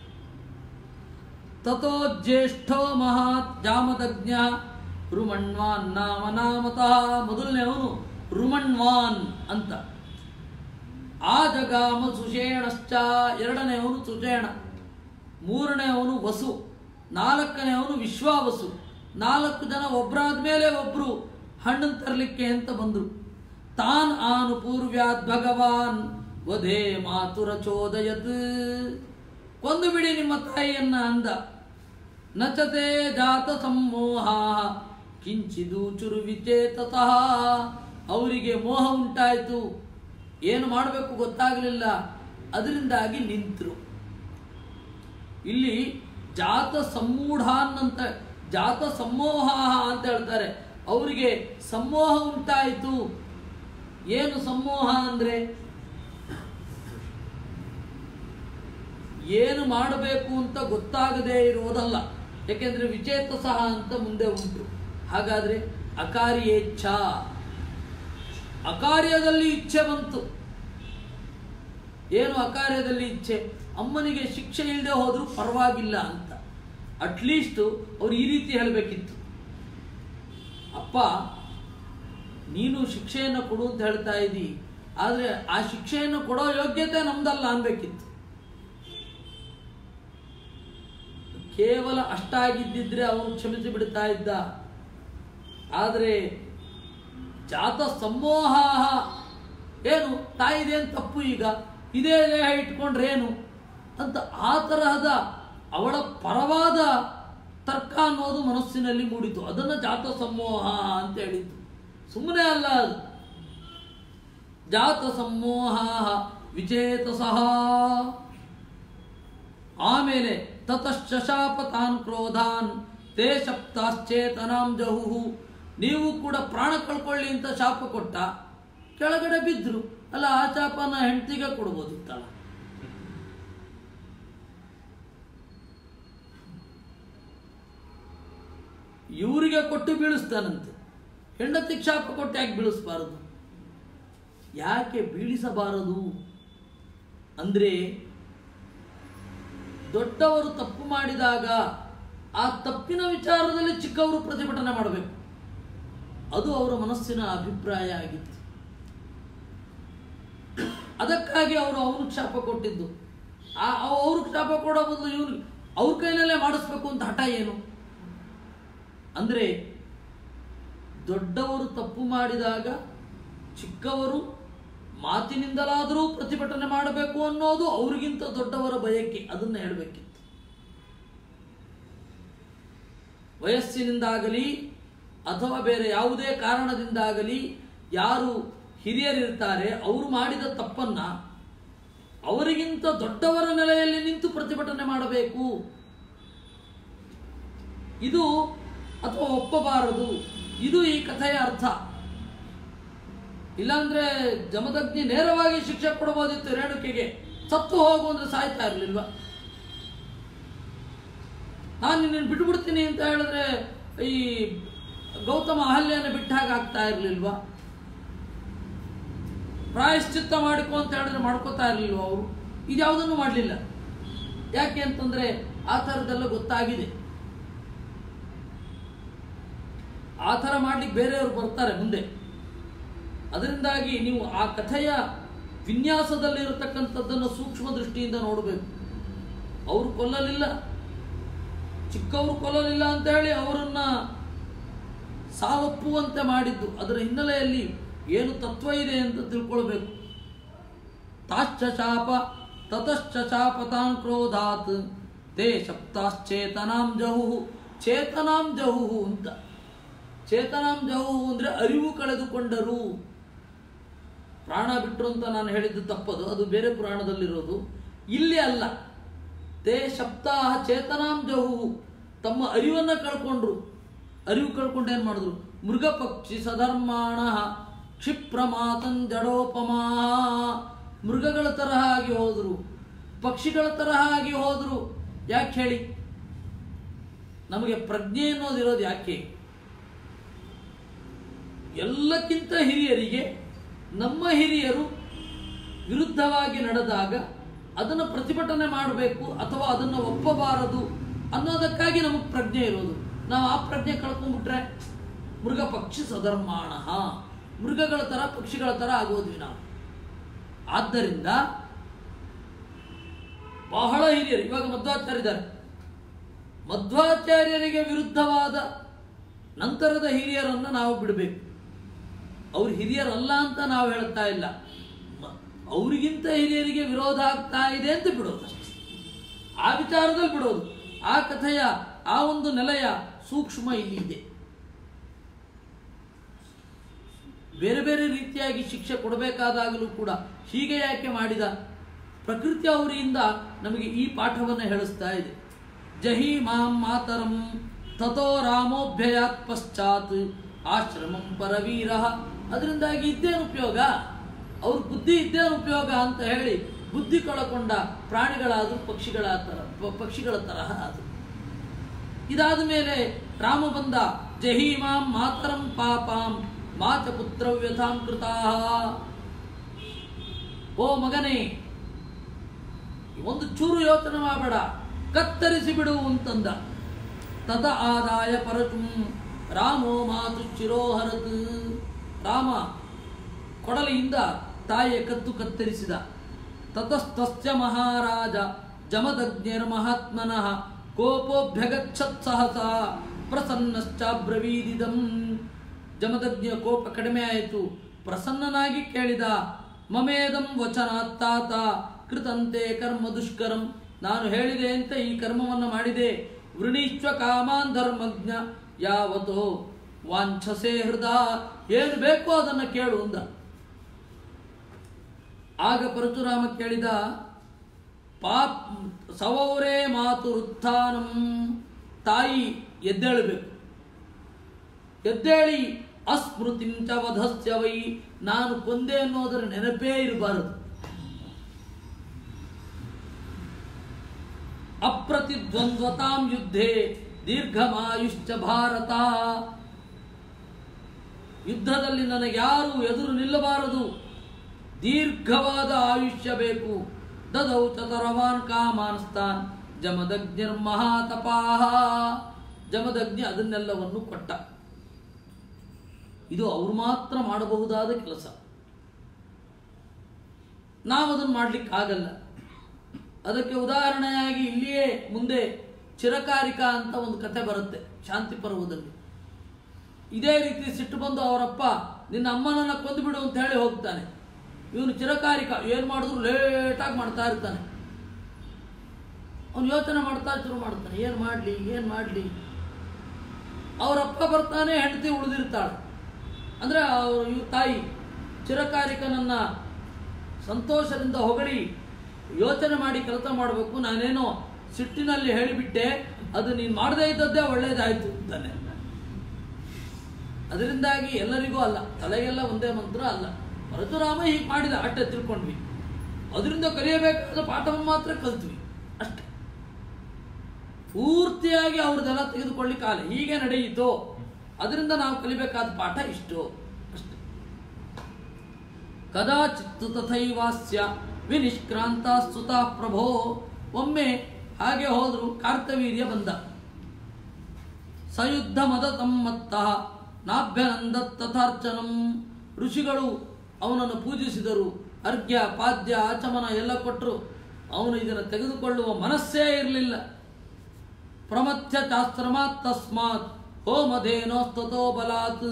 ತಥೋ ಜ್ಯೇಷ್ಠೋ ಮಹಾತ್ ಜಾಮದಜ್ಞ ರುಮಣ್ವಾನ್ ನಾಮ ನಾಮತಃ. ಮೊದಲನೇವನು ರುಮಣ್ವಾನ್ ಅಂತ. ಆ ಜಗಾಮ ಸುಷೇಣಶ್ಚ. ಎರಡನೇವನು ಸುಷೇಣ. ಮೂರನೇವನು ವಸು. ನಾಲ್ಕನೇವನು ವಿಶ್ವಾವಸು. ನಾಲ್ಕು ಜನ ಒಬ್ಬರಾದ ಮೇಲೆ ಒಬ್ರು ಹಣ್ಣನ್ನು ತರಲಿಕ್ಕೆ ಅಂತ ಬಂದರು. ತಾನ್ ಆನು ಪೂರ್ವ್ಯಾತ್ ಭಗವಾನ್ ವಧೇ ಮಾತುರ ಚೋದಯತ್. ಕೊಂದು ಬಿಡಿ ನಿಮ್ಮ ತಾಯಿಯನ್ನ ಅಂದ. ನಚತೆ ಜಾತ ಸಮೋಹ ಕಿಂಚಿದು ಚುರು ವಿಚೇತತಃ. ಅವರಿಗೆ ಮೋಹ ಉಂಟಾಯಿತು, ಏನು ಮಾಡಬೇಕು ಗೊತ್ತಾಗಲಿಲ್ಲ, ಅದರಿಂದಾಗಿ ನಿಂತರು. ಇಲ್ಲಿ ಜಾತ ಸಮೂಢಾನ್ ಅಂತ, ಜಾತ ಸಮೋಹ ಅಂತ ಹೇಳ್ತಾರೆ. ಅವರಿಗೆ ಸಮೋಹ ಉಂಟಾಯಿತು. ಏನು ಸಮೋಹ ಅಂದ್ರೆ ಏನು ಮಾಡಬೇಕು ಅಂತ ಗೊತ್ತಾಗದೇ ಇರುವುದಲ್ಲ. ಯಾಕೆಂದ್ರೆ ವಿಚೇತ ಸಹ ಅಂತ ಮುಂದೆ ಉಂಟು. ಹಾಗಾದ್ರೆ ಅಕಾರ್ಯೇಚ್ಛಾ, ಅಕಾರ್ಯದಲ್ಲಿ ಇಚ್ಛೆ ಬಂತು. ಏನು ಅಕಾರ್ಯದಲ್ಲಿ ಇಚ್ಛೆ? ಅಮ್ಮನಿಗೆ ಶಿಕ್ಷೆ ಇಲ್ಲದೆ ಹೋದ್ರೂ ಪರವಾಗಿಲ್ಲ ಅಂತ. ಅಟ್ಲೀಸ್ಟ್ ಅವ್ರು ಈ ರೀತಿ ಹೇಳಬೇಕಿತ್ತು, ಅಪ್ಪ ನೀನು ಶಿಕ್ಷೆಯನ್ನು ಕೊಡು ಅಂತ ಹೇಳ್ತಾ ಇದ್ದಿ, ಆದರೆ ಆ ಶಿಕ್ಷೆಯನ್ನು ಕೊಡೋ ಯೋಗ್ಯತೆ ನಮ್ದಲ್ಲ ಅನ್ಬೇಕಿತ್ತು. ಕೇವಲ ಅಷ್ಟಾಗಿದ್ದಿದ್ರೆ ಅವನು ಕ್ಷಮಿಸಿ ಬಿಡ್ತಾ ಇದ್ದ. ಆದರೆ ಜಾತ ಸಮೋಹ ಏನು, ತಾಯಿದೇನು ತಪ್ಪು, ಈಗ ಇದೇ ದೇಹ ಇಟ್ಕೊಂಡ್ರೇನು ಅಂತ ಆ ತರಹದ ಅವಳ ಪರವಾದ ತರ್ಕ ಅನ್ನೋದು ಮನಸ್ಸಿನಲ್ಲಿ ಮೂಡಿತು. ಅದನ್ನು ಜಾತ ಸಮೋಹ ಅಂತ ಹೇಳಿದ್ದು, ಸುಮ್ಮನೆ ಅಲ್ಲ ಅದು. ಜಾತ ಸಮೋಹ ವಿಚೇತಸಃ. ಆಮೇಲೆ ತತಶ್ಶಾಪ ತಾನ್ ಕ್ರೋಧಾನ್ ತೇ ಶಪ್ತಾಶ್ಚೇತನಾಂ ಜಹುಹು. ನೀವು ಕೂಡ ಪ್ರಾಣ ಕಳ್ಕೊಳ್ಳಿ ಅಂತ ಶಾಪ ಕೊಟ್ಟ, ಕೆಳಗಡೆ ಬಿದ್ರು. ಅಲ್ಲ, ಆ ಶಾಪನ ಹೆಂಡತಿಗೆ ಕೊಡ್ಬೋದಿತ್ತಲ್ಲ. ಇವರಿಗೆ ಕೊಟ್ಟು ಬೀಳಿಸ್ತಾನಂತೆ, ಹೆಂಡತಿಗೆ ಶಾಪ ಕೊಟ್ಟು ಯಾಕೆ ಬೀಳಿಸಬಾರದು? ಯಾಕೆ ಬೀಳಿಸಬಾರದು ಅಂದ್ರೆ, ದೊಡ್ಡವರು ತಪ್ಪು ಮಾಡಿದಾಗ ಆ ತಪ್ಪಿನ ವಿಚಾರದಲ್ಲಿ ಚಿಕ್ಕವರು ಪ್ರತಿಭಟನೆ ಮಾಡಬೇಕು. ಅದು ಅವರ ಮನಸ್ಸಿನ ಅಭಿಪ್ರಾಯ ಆಗಿತ್ತು. ಅದಕ್ಕಾಗಿ ಅವರು ಅವನಿಗೆ ಶಾಪ ಕೊಟ್ಟಿದ್ದು. ಆ ಅವ್ರಿಗೆ ಶಾಪ ಕೊಡೋ ಬದಲು ಇವನು ಅವ್ರ ಕೈನಲ್ಲೇ ಮಾಡಿಸ್ಬೇಕು ಅಂತ ಹಠ ಏನು ಅಂದ್ರೆ, ದೊಡ್ಡವರು ತಪ್ಪು ಮಾಡಿದಾಗ ಚಿಕ್ಕವರು ಮಾತಿನಿಂದಲಾದರೂ ಪ್ರತಿಭಟನೆ ಮಾಡಬೇಕು ಅನ್ನೋದು ಅವ್ರಿಗಿಂತ ದೊಡ್ಡವರ ಬಯಕೆ. ಅದನ್ನ ಹೇಳಬೇಕಿತ್ತು. ವಯಸ್ಸಿನಿಂದಾಗಲಿ ಅಥವಾ ಬೇರೆ ಯಾವುದೇ ಕಾರಣದಿಂದಾಗಲಿ ಯಾರು ಹಿರಿಯರಿರ್ತಾರೆ, ಅವರು ಮಾಡಿದ ತಪ್ಪನ್ನ ಅವರಿಗಿಂತ ದೊಡ್ಡವರ ನೆಲೆಯಲ್ಲಿ ನಿಂತು ಪ್ರತಿಭಟನೆ ಮಾಡಬೇಕು. ಇದು ಅಥವಾ ಒಪ್ಪಬಾರದು, ಇದು ಈ ಕಥೆಯ ಅರ್ಥ. ಇಲ್ಲಾಂದ್ರೆ ಜಮದಗ್ನಿ ನೇರವಾಗಿ ಶಿಕ್ಷೆ ಕೊಡಬಹುದಿತ್ತು ರೇಣುಕೆಗೆ. ಸತ್ತು ಹೋಗು ಅಂದ್ರೆ ಸಾಯ್ತಾ ಇರಲಿಲ್ವಾ? ನಾನು ನಿನ್ನನ್ನು ಬಿಟ್ಬಿಡ್ತೀನಿ ಅಂತ ಹೇಳಿದ್ರೆ ಈ ಗೌತಮ ಅಹಲ್ಯನ ಬಿಟ್ಟ ಹಾಗೆ ಆಗ್ತಾ ಇರಲಿಲ್ವಾ? ಪ್ರಾಯಶ್ಚಿತ್ತ ಮಾಡಿಕೊ ಅಂತ ಹೇಳಿದ್ರೆ ಮಾಡ್ಕೋತಾ ಇರಲಿಲ್ವ ಅವರು? ಇದ್ಯಾವುದನ್ನು ಮಾಡಲಿಲ್ಲ. ಯಾಕೆ ಅಂತಂದ್ರೆ ಆ ಥರದ್ದೆಲ್ಲ ಗೊತ್ತಾಗಿದೆ. ಆ ಥರ ಮಾಡ್ಲಿಕ್ಕೆ ಬೇರೆಯವರು ಬರ್ತಾರೆ ಮುಂದೆ. ಅದರಿಂದಾಗಿ ನೀವು ಆ ಕಥೆಯ ವಿನ್ಯಾಸದಲ್ಲಿರತಕ್ಕಂಥದ್ದನ್ನು ಸೂಕ್ಷ್ಮ ದೃಷ್ಟಿಯಿಂದ ನೋಡಬೇಕು. ಅವರು ಕೊಲ್ಲಲಿಲ್ಲ, ಚಿಕ್ಕವರು ಕೊಲ್ಲಲಿಲ್ಲ ಅಂತ ಹೇಳಿ ಅವರನ್ನ ಸಾವಪ್ಪುವಂತೆ ಮಾಡಿದ್ದು. ಅದರ ಹಿನ್ನೆಲೆಯಲ್ಲಿ ಏನು ತತ್ವ ಇದೆ ಅಂತ ತಿಳ್ಕೊಳ್ಬೇಕು. ತಾಶ್ಚಾಪ ತತಶ್ಚಾಪ ತಾನ್ ಕ್ರೋಧಾತ್ ತೇ ಶಪ್ತಾಶ್ಚೇತನಾಂ ಜಹುಹು. ಚೇತನಾಂ ಜಹುಹು ಅಂತ, ಚೇತನಾಂ ಜಹುಹು ಅಂದ್ರೆ ಅರಿವು ಕಳೆದುಕೊಂಡರು. ಪ್ರಾಣ ಬಿಟ್ಟರು ಅಂತ ನಾನು ಹೇಳಿದ್ದು ತಪ್ಪದು, ಅದು ಬೇರೆ ಪುರಾಣದಲ್ಲಿರೋದು, ಇಲ್ಲಿ ಅಲ್ಲ. ತೇ ಶಪ್ತಾಹ ಚೇತನಾಂ ಜಹುಹು, ತಮ್ಮ ಅರಿವನ್ನ ಕಳ್ಕೊಂಡ್ರು. ಅರಿವು ಕಳ್ಕೊಂಡು ಏನ್ ಮಾಡಿದ್ರು? ಮೃಗ ಪಕ್ಷಿ ಸಧರ್ಮಾಣ ಕ್ಷಿಪ್ರ ಮಾತನ್ ಜಡೋಪಮಾ. ಮೃಗಗಳ ತರಹ ಆಗಿ ಹೋದ್ರು, ಪಕ್ಷಿಗಳ ತರಹ ಆಗಿ ಹೋದ್ರು. ಯಾಕೆ ಹೇಳಿ? ನಮಗೆ ಪ್ರಜ್ಞೆ ಅನ್ನೋದಿರೋದು ಯಾಕೆ? ಎಲ್ಲಕ್ಕಿಂತ ಹಿರಿಯರಿಗೆ ನಮ್ಮ ಹಿರಿಯರು ವಿರುದ್ಧವಾಗಿ ನಡೆದಾಗ ಅದನ್ನು ಪ್ರತಿಭಟನೆ ಮಾಡಬೇಕು ಅಥವಾ ಅದನ್ನು ಒಪ್ಪಬಾರದು ಅನ್ನೋದಕ್ಕಾಗಿ ನಮಗೆ ಪ್ರಜ್ಞೆ ಇರೋದು. ನಾವು ಆ ಪ್ರಜ್ಞೆ ಕಳ್ಕೊಂಡ್ಬಿಟ್ರೆ ಮೃಗ ಪಕ್ಷಿ ಸಧರ್ಮಾಣ, ಮೃಗಗಳ ತರ ಪಕ್ಷಿಗಳ ತರ ಆಗೋದ್ವಿ ನಾವು. ಆದ್ದರಿಂದ ಬಹಳ ಹಿರಿಯರು, ಇವಾಗ ಮಧ್ವಾಚಾರ್ಯ ಇದ್ದಾರೆ, ಮಧ್ವಾಚಾರ್ಯರಿಗೆ ವಿರುದ್ಧವಾದ ನಂತರದ ಹಿರಿಯರನ್ನು ನಾವು ಬಿಡಬೇಕು. ಅವ್ರು ಹಿರಿಯರಲ್ಲ ಅಂತ ನಾವು ಹೇಳ್ತಾ ಇಲ್ಲ, ಅವರಿಗಿಂತ ಹಿರಿಯರಿಗೆ ವಿರೋಧ ಆಗ್ತಾ ಇದೆ ಅಂತ ಬಿಡೋದು ಅಷ್ಟೇ. ಆ ವಿಚಾರದಲ್ಲಿ ಬಿಡೋದು. ಆ ಕಥೆಯ ಆ ಒಂದು ನೆಲೆಯ ಸೂಕ್ಷ್ಮ ಇಲ್ಲಿ ಇದೆ. ಬೇರೆ ಬೇರೆ ರೀತಿಯಾಗಿ ಶಿಕ್ಷೆ ಕೊಡಬೇಕಾದಾಗಲೂ ಕೂಡ ಹೀಗೆ ಯಾಕೆ ಮಾಡಿದ? ಪ್ರಕೃತಿ ಅವರಿಂದ ನಮಗೆ ಈ ಪಾಠವನ್ನು ಹೇಳಿಸ್ತಾ ಇದೆ. ಜಹಿ ಮಾಂ ಮಾತರಂ ತಥೋ ರಾಮೋಭ್ಯಯಾತ್ ಪಶ್ಚಾತ್ ಆಶ್ರಮಂ ಪರವೀರ. ಅದರಿಂದಾಗಿ ಇದ್ದೇನು ಉಪಯೋಗ? ಅವ್ರ ಬುದ್ಧಿ ಇದ್ದೇನು ಉಪಯೋಗ ಅಂತ ಹೇಳಿ ಬುದ್ಧಿ ಕಳಕೊಂಡ ಪ್ರಾಣಿಗಳಾದ್ರು ಪಕ್ಷಿಗಳ ತರ ಪಕ್ಷಿಗಳ ತರಹ ಆದ್ರು. ಇದಾದ ಮೇಲೆ ರಾಮ ಬಂದ. ಜಹೀಮಾಂ ಮಾತರಂ ಪಾಪಾಂ ಮಾಚ ಪುತ್ರವ್ಯಥಾಂ ಕೃತಾ. ಓ ಮಗನೇ, ಒಂದು ಚೂರು ಯೋಚನೆ ಮಾಡಬೇಡ, ಕತ್ತರಿಸಿ ಬಿಡು ಅಂತಂದ. ತದ ಆದಾಯ ಪರಚುಂ ರಾಮೋ ಮಾತು ಶಿರೋಹರತ್. ರಾಮ ಕೊಡಲಿಯಿಂದ ತಾಯಿಯ ಕತ್ತು ಕತ್ತರಿಸಿದ. ತತಸ್ತಸ್ಯ ಮಹಾರಾಜ ಜಮದಗ್ನಿರ್ ಮಹಾತ್ಮನಃ ಕೋಪೋಭ್ಯಗಚ್ಚತ್ ಸಹಸಾ ಪ್ರಸನ್ನಶ್ಚಾಬ್ರವೀದಿದಂ. ಜಮದಗ್ನಿಯ ಕೋಪ ಕಡಿಮೆ ಆಯಿತು. ಪ್ರಸನ್ನನಾಗಿ ಕೇಳಿದ, ಮಮೇದಂ ವಚನಾತ್ತಾತ ಕೃತಂತೆ ಕರ್ಮ ದುಷ್ಕರಂ. ನಾನು ಹೇಳಿದೆ ಅಂತ ಈ ಕರ್ಮವನ್ನು ಮಾಡಿದೆ. ವೃಣೀಶ್ವ ಕಾಮಾನ್ ಧರ್ಮಜ್ಞ ಯಾವತೋ ವಾಂಛಸೆ ಹೃದಯ. ಏನು ಬೇಕೋ ಅದನ್ನು ಕೇಳು ಅಂದ. ಆಗ ಪರಶುರಾಮ ಕೇಳಿದ, ಪಾಪ್ ಸವೌರೇ ಮಾತುರುತ್ಥಾನಂ. ತಾಯಿ ಎದ್ದೇಳಬೇಕು. ಎದ್ದೇಳಿ ಅಸ್ಮೃತಿಂಚ ವಧಸ್ಯ ವೈ. ನಾನು ಕೊಂದೆ ಅನ್ನೋದರ ನೆನಪೇ ಇರಬಾರದು. ಅಪ್ರತಿದ್ವಂದ್ವತಾಂ ಯುದ್ಧೇ ದೀರ್ಘಮಾಯುಶ್ಚ ಭಾರತ. ಯುದ್ಧದಲ್ಲಿ ನನಗೆ ಯಾರು ಎದುರು ನಿಲ್ಲಬಾರದು. ದೀರ್ಘವಾದ ಆಯುಷ್ಯ ಬೇಕು. ದದೌ ಚತುರವಾನ್ ಕಾಮಾನ್ಸ್ತಾನ್ ಜಮದಗ್ನಿರ್ಮಹಾತಪಾಹ. ಜಮದಗ್ನಿ ಅದನ್ನೆಲ್ಲವನ್ನು ಕೊಟ್ಟ. ಇದು ಅವ್ರು ಮಾತ್ರ ಮಾಡಬಹುದಾದ ಕೆಲಸ. ನಾವು ಅದನ್ನು ಮಾಡಲಿಕ್ಕೆ ಆಗಲ್ಲ. ಅದಕ್ಕೆ ಉದಾಹರಣೆಯಾಗಿ ಇಲ್ಲಿಯೇ ಮುಂದೆ ಚಿರಕಾರಿಕ ಅಂತ ಒಂದು ಕತೆ ಬರುತ್ತೆ ಶಾಂತಿ ಪರ್ವದಲ್ಲಿ. ಇದೇ ರೀತಿ ಸಿಟ್ಟು ಬಂದು ಅವರಪ್ಪ ನಿನ್ನ ಅಮ್ಮನನ್ನ ಕೊಂದುಬಿಡು ಅಂತ ಹೇಳಿ ಹೋಗ್ತಾನೆ. ಇವನು ಚಿರಕಾರಿಕ ಏನು ಮಾಡಿದ್ರು ಲೇಟಾಗಿ ಮಾಡ್ತಾ ಇರ್ತಾನೆ. ಅವನು ಯೋಚನೆ ಮಾಡ್ತಾ ಶುರು ಮಾಡ್ತಾನೆ, ಏನು ಮಾಡಲಿ ಏನು ಮಾಡಲಿ. ಅವರಪ್ಪ ಬರ್ತಾನೆ, ಹೆಂಡತಿ ಉಳಿದಿರ್ತಾಳೆ. ಅಂದರೆ ಅವರು ಇವ್ ತಾಯಿ ಚಿರಕಾರಿಕನನ್ನ ಸಂತೋಷದಿಂದ ಹೊಗಳಿ ಯೋಚನೆ ಮಾಡಿ ಕೆಲಸ ಮಾಡಬೇಕು. ನಾನೇನೋ ಸಿಟ್ಟಿನಲ್ಲಿ ಹೇಳಿಬಿಟ್ಟೆ, ಅದು ನೀನು ಮಾಡದೇ ಇದ್ದದ್ದೇ ಒಳ್ಳೇದಾಯಿತು ಅಂತಾನೆ. ಅದರಿಂದಾಗಿ ಎಲ್ಲರಿಗೂ ಅಲ್ಲ, ತಲೆಗೆಲ್ಲ ಒಂದೇ ಮಂತ್ರ ಅಲ್ಲ. ಪರಶುರಾಮ ಹೀಗೆ ಮಾಡಿದ, ಅಷ್ಟೇ ತಿಳ್ಕೊಂಡ್ವಿ. ಅದರಿಂದ ಕಲಿಯಬೇಕಾದ ಪಾಠವನ್ನು ಮಾತ್ರ ಕಲ್ತ್ವಿ ಅಷ್ಟೆ. ಪೂರ್ತಿಯಾಗಿ ಅವ್ರದ್ದೆಲ್ಲ ತೆಗೆದುಕೊಳ್ಳಿಕ್ಕಾಗಲ್ಲ. ಹೀಗೆ ನಡೆಯಿತು, ಅದರಿಂದ ನಾವು ಕಲಿಬೇಕಾದ ಪಾಠ ಇಷ್ಟು ಅಷ್ಟೆ. ಕದಾಚಿತ್ತು ತಥೈವಾಸ್ಯ ವಿನಿಷ್ಕ್ರಾಂತ ಸುತ ಪ್ರಭೋ. ಒಮ್ಮೆ ಹಾಗೆ ಹೋದ್ರು. ಕಾರ್ತವೀರ್ಯ ಬಂದ. ಸಯುದ್ಧ ಮದ ತಮ್ಮತ್ತಃ ನಾಭ್ಯನಂದತ್ ತಥಾರ್ಚನಂ. ಋಷಿಗಳು ಅವನನ್ನು ಪೂಜಿಸಿದರು. ಅರ್ಘ್ಯ ಪಾದ್ಯ ಆಚಮನ ಎಲ್ಲ ಕೊಟ್ಟರು. ಅವನು ಇದನ್ನು ತೆಗೆದುಕೊಳ್ಳುವ ಮನಸ್ಸೇ ಇರಲಿಲ್ಲ. ಪ್ರಮಥ್ಯ ಚಾಸ್ತ್ರಮಾತ್ ತಸ್ಮಾತ್ ಹೋಮಧೇನೋಸ್ತತೋ ಬಲಾತ್.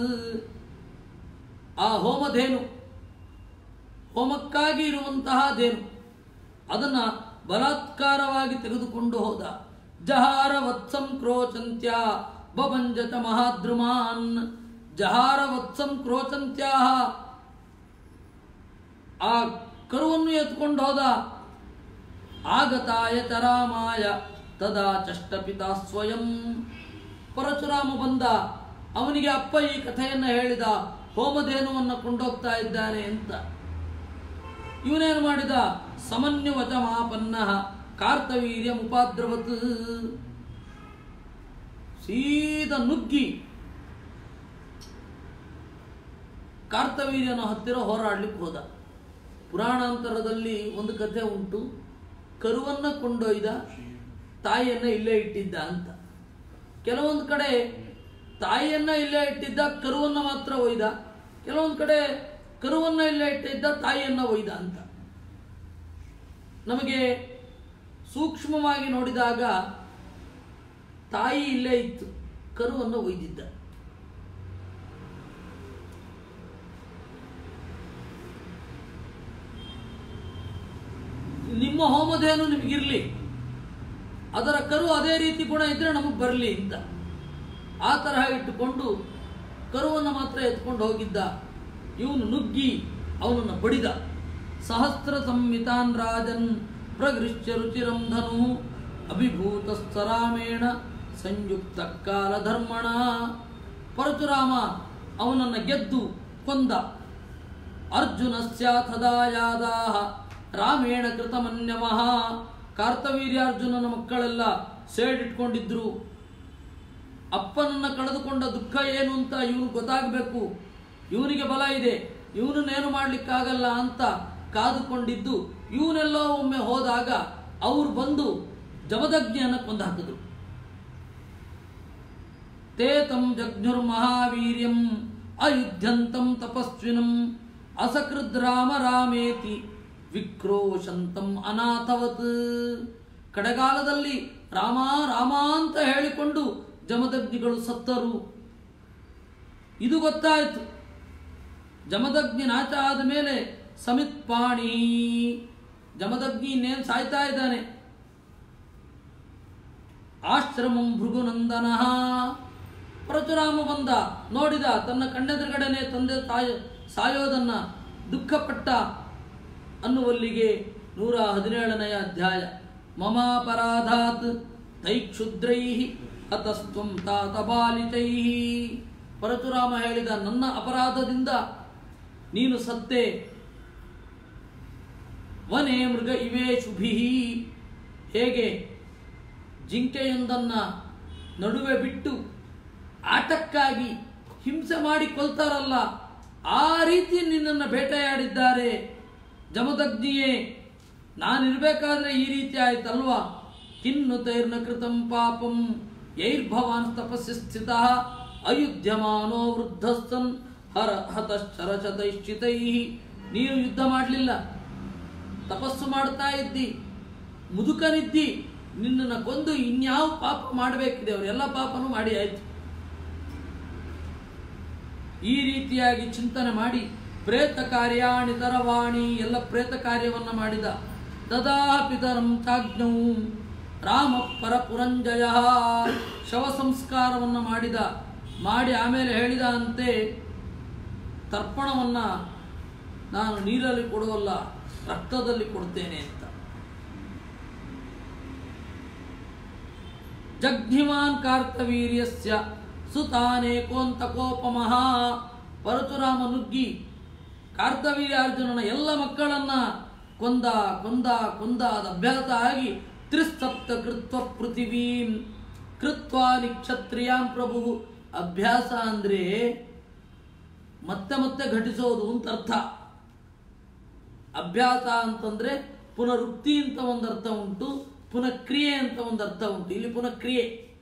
ಆ ಹೋಮಧೇನು, ಹೋಮಕ್ಕಾಗಿ ಇರುವಂತಹ ಧೇನು, ಅದನ್ನು ಬಲಾತ್ಕಾರವಾಗಿ ತೆಗೆದುಕೊಂಡು ಹೋದ. ಜಹಾರ ವತ್ಸಂ ಕ್ರೋಚಂತ್ಯ ಬಭಂಜತ ಮಹಾದ್ರುಮಾನ್. ಜಹಾರ ವತ್ಸಂ ಕ್ರೋಚಂತ್ಯ. ಆ ಕರುವನ್ನು ಎತ್ಕೊಂಡು ಹೋದ. ಆಗತಾಯ ಚರಾಮಾಯ ತದಾ ಚಷ್ಟಪಿತಾ ಸ್ವಯಂ. ಪರಶುರಾಮ ಬಂದ. ಅವನಿಗೆ ಅಪ್ಪ ಈ ಕಥೆಯನ್ನು ಹೇಳಿದ, ಹೋಮಧೇನುವನ್ನು ಕೊಂಡೋಗ್ತಾ ಇದ್ದಾನೆ ಅಂತ. ಇವನೇನು ಮಾಡಿದ, ಸಮನ್ಯುವಚ ಮಾಪನ್ನ ಕಾರ್ತವೀರ್ಯ ಮುಪಾದ್ರವತ್. ಸೀದ ನುಗ್ಗಿ ಕಾರ್ತವೀರ್ಯನ ಹತ್ತಿರ ಹೋರಾಡ್ಲಿಕ್ಕೆ ಹೋದ. ಪುರಾಣಾಂತರದಲ್ಲಿ ಒಂದು ಕಥೆ ಉಂಟು, ಕರುವನ್ನು ಕೊಂಡೊಯ್ದ, ತಾಯಿಯನ್ನ ಇಲ್ಲೇ ಇಟ್ಟಿದ್ದ ಅಂತ. ಕೆಲವೊಂದು ಕಡೆ ತಾಯಿಯನ್ನ ಇಲ್ಲೇ ಇಟ್ಟಿದ್ದ, ಕರುವನ್ನು ಮಾತ್ರ ಒಯ್ದ. ಕೆಲವೊಂದು ಕಡೆ ಕರುವನ್ನು ಇಲ್ಲೇ ಇಟ್ಟಿದ್ದ, ತಾಯಿಯನ್ನ ಒಯ್ದ ಅಂತ. ನಮಗೆ ಸೂಕ್ಷ್ಮವಾಗಿ ನೋಡಿದಾಗ ತಾಯಿ ಇಲ್ಲೇ ಇತ್ತು, ಕರುವನ್ನು ಒಯ್ದಿದ್ದ. ನಿಮ್ಮ ಹೋಮಧೇನು ನಿಮಗಿರಲಿ, ಅದರ ಕರು ಅದೇ ರೀತಿ ಗುಣ ಇದ್ರೆ ನಮಗೆ ಬರಲಿ ಅಂತ ಆ ತರಹ ಇಟ್ಟುಕೊಂಡು ಕರುವನ್ನು ಮಾತ್ರ ಎತ್ಕೊಂಡು ಹೋಗಿದ್ದ. ಇವನು ನುಗ್ಗಿ ಅವನನ್ನು ಬಡಿದ. ಸಹಸ್ರ ಸಂಹಿತಾನ್ ರಾಜನ್ ಪ್ರಗೃಶ್ಯ ರುಚಿರಂ ಧನು ಅಭಿಭೂತಸ್ತರಾಮೇಣ ಸಂಯುಕ್ತ ಕಾಲ ಧರ್ಮಣ. ಪರಶುರಾಮ ಅವನನ್ನು ಗೆದ್ದು ಕೊಂದ. ಅರ್ಜುನಸ್ಯಾಥದಾಯಾದಾಹ ರಾಮೇಣ ಕೃತಮನ್ಯವಃ. ಕಾರ್ತವೀರ್ಯಾರ್ಜುನನ ಮಕ್ಕಳೆಲ್ಲ ಸೇಡಿಟ್ಕೊಂಡಿದ್ರು. ಅಪ್ಪನನ್ನು ಕಳೆದುಕೊಂಡ ದುಃಖ ಏನು ಅಂತ ಇವನು ಗೊತ್ತಾಗಬೇಕು, ಇವನಿಗೆ ಬಲ ಇದೆ, ಇವನನ್ನೇನು ಮಾಡಲಿಕ್ಕಾಗಲ್ಲ ಅಂತ ಕಾದುಕೊಂಡಿದ್ದು. ಇವನೆಲ್ಲೋ ಒಮ್ಮೆ ಹೋದಾಗ ಅವರು ಬಂದು ಜಮದಗ್ನಿಯನ್ನು ಕೊಂದು ಹಾಕಿದ್ರು. ತೇ ತಂ ಜಗ್ನುರ್ ಮಹಾವೀರ್ಯಂ ಅಯುಧ್ಯಂತಂ ತಪಸ್ವಿನಂ ಅಸಕೃದ್ ರಾಮ ರಾಮೇತಿ ವಿಕ್ರೋಶಂತಂ ಅನಾಥವತ್. ಕಡೆಗಾಲದಲ್ಲಿ ರಾಮ ರಾಮ ಅಂತ ಹೇಳಿಕೊಂಡು ಜಮದಗ್ನಿಗಳು ಸತ್ತರು. ಇದು ಗೊತ್ತಾಯಿತು. ಜಮದಗ್ನಿ ನಾಶ ಆದ ಮೇಲೆ ಸಮಿತ್ಪಾಣಿ, ಜಮದಗ್ನಿ ಇನ್ನೇನು ಸಾಯ್ತಾ ಇದ್ದಾನೆ. ಆಶ್ರಮಂ ಭೃಗುನಂದನ, ಪರಶುರಾಮ ಬಂದ, ನೋಡಿದ, ತನ್ನ ಕಣ್ಣೆದುರುಗಡೆನೆ ತಂದೆ ತಾಯ ಸಾಯೋದನ್ನ ದುಃಖಪಟ್ಟ ಅನ್ನುವಲ್ಲಿಗೆ ನೂರ ಹದಿನೇಳನೆಯ ಅಧ್ಯಾಯ. ಮಮಾಪರಾಧಾತ್ ತೈಕ್ಷುದ್ರೈ ಹತಸ್ತ್ವಂ ತಾತ ಬಾಲಿತೈ. ಪರಶುರಾಮ ಹೇಳಿದ, ನನ್ನ ಅಪರಾಧದಿಂದ ನೀನು ಸತ್ತೆ. ವನೇ ಮೃಗ ಇವೇ ಶುಭಿ, ಹೇಗೆ ಜಿಂಕೆಯೊಂದನ್ನ ನಡುವೆ ಬಿಟ್ಟು ಆಟಕ್ಕಾಗಿ ಹಿಂಸೆ ಮಾಡಿ ಕೊಲ್ತಾರಲ್ಲ, ಆ ರೀತಿ ನಿನ್ನನ್ನು ಬೇಟೆಯಾಡಿದ್ದಾರೆ ಜಮದಗ್ನಿಯೇ. ನಾನಿರ್ಬೇಕಾದ್ರೆ ಈ ರೀತಿ ಆಯ್ತಲ್ವಾ. ಕಿನ್ನು ತೈರ್ನ ಕೃತಂ ಪಾಪಂ ಯೈರ್ಭವಾನ್ ತಪಸ್ಸಿ ಸ್ಥಿತ ಅಯುಧ್ಯಮಾನೋ ವೃದ್ಧಸ್ತನ್ ಹರ ಹತಶ್ಚರಶತೈಶ್ಚಿತೈ. ನೀನು ಯುದ್ಧ ಮಾಡಲಿಲ್ಲ, ತಪಸ್ಸು ಮಾಡ್ತಾ ಇದ್ದಿ, ಮುದುಕನಿದ್ದಿ, ನಿನ್ನನ್ನು ಕೊಂದು ಇನ್ಯಾವ ಪಾಪ ಮಾಡಬೇಕಿದೆ, ಅವರೆಲ್ಲ ಪಾಪನೂ ಮಾಡಿ ಆಯ್ತು. ಈ ರೀತಿಯಾಗಿ ಚಿಂತನೆ ಮಾಡಿ ಪ್ರೇತ ಕಾರ್ಯಾಣಿ ತರವಾಣಿ, ಎಲ್ಲ ಪ್ರೇತ ಕಾರ್ಯವನ್ನು ಮಾಡಿದ. ದದಾ ಪಿತರಂ ಚಾಜ್ಞೌ ರಾಮ ಪರಪುರಂಜಯ, ಶವ ಸಂಸ್ಕಾರವನ್ನು ಮಾಡಿದ. ಮಾಡಿ ಆಮೇಲೆ ಹೇಳಿದ ಅಂತೆ, ತರ್ಪಣವನ್ನು ನಾನು ನೀರಲ್ಲಿ ಕೊಡುವಲ್ಲ, ರಕ್ತದಲ್ಲಿ ಕೊಡ್ತೇನೆ ಅಂತ. ಜಗ್ನಿಮಾನ್ ಕಾರ್ತವೀರ್ಯಸ್ಯ ಸುತಾನೇಕೋಂತಕೋಪಮಃ. ಪರಶುರಾಮ ನುಗ್ಗಿ ಕಾರ್ತವೀರ್ಯಾರ್ಜುನನ ಎಲ್ಲ ಮಕ್ಕಳನ್ನ ಕೊಂದ ಕೊಂದ ಕೊಂದ ಅದು ಅಭ್ಯಾಸ ಆಗಿ ತ್ರಿಸಪ್ತ ಕೃತ್ವ ಪೃಥಿವೀಂ ಕೃತ್ವ ನಿಕ್ಷತ್ರಿಯಾಂ ಪ್ರಭು. ಅಭ್ಯಾಸ ಅಂದ್ರೆ ಮತ್ತೆ ಮತ್ತೆ ಘಟಿಸೋದು ಅಂತ ಅರ್ಥ. ಅಭ್ಯಾಸ ಅಂತಂದ್ರೆ ಪುನರುಕ್ತಿ ಅಂತ ಒಂದು ಅರ್ಥ ಉಂಟು, ಪುನಃ ಕ್ರಿಯೆ ಅಂತ ಒಂದು ಅರ್ಥ ಉಂಟು. ಇಲ್ಲಿ ಪುನಃ ಕ್ರಿಯೆ.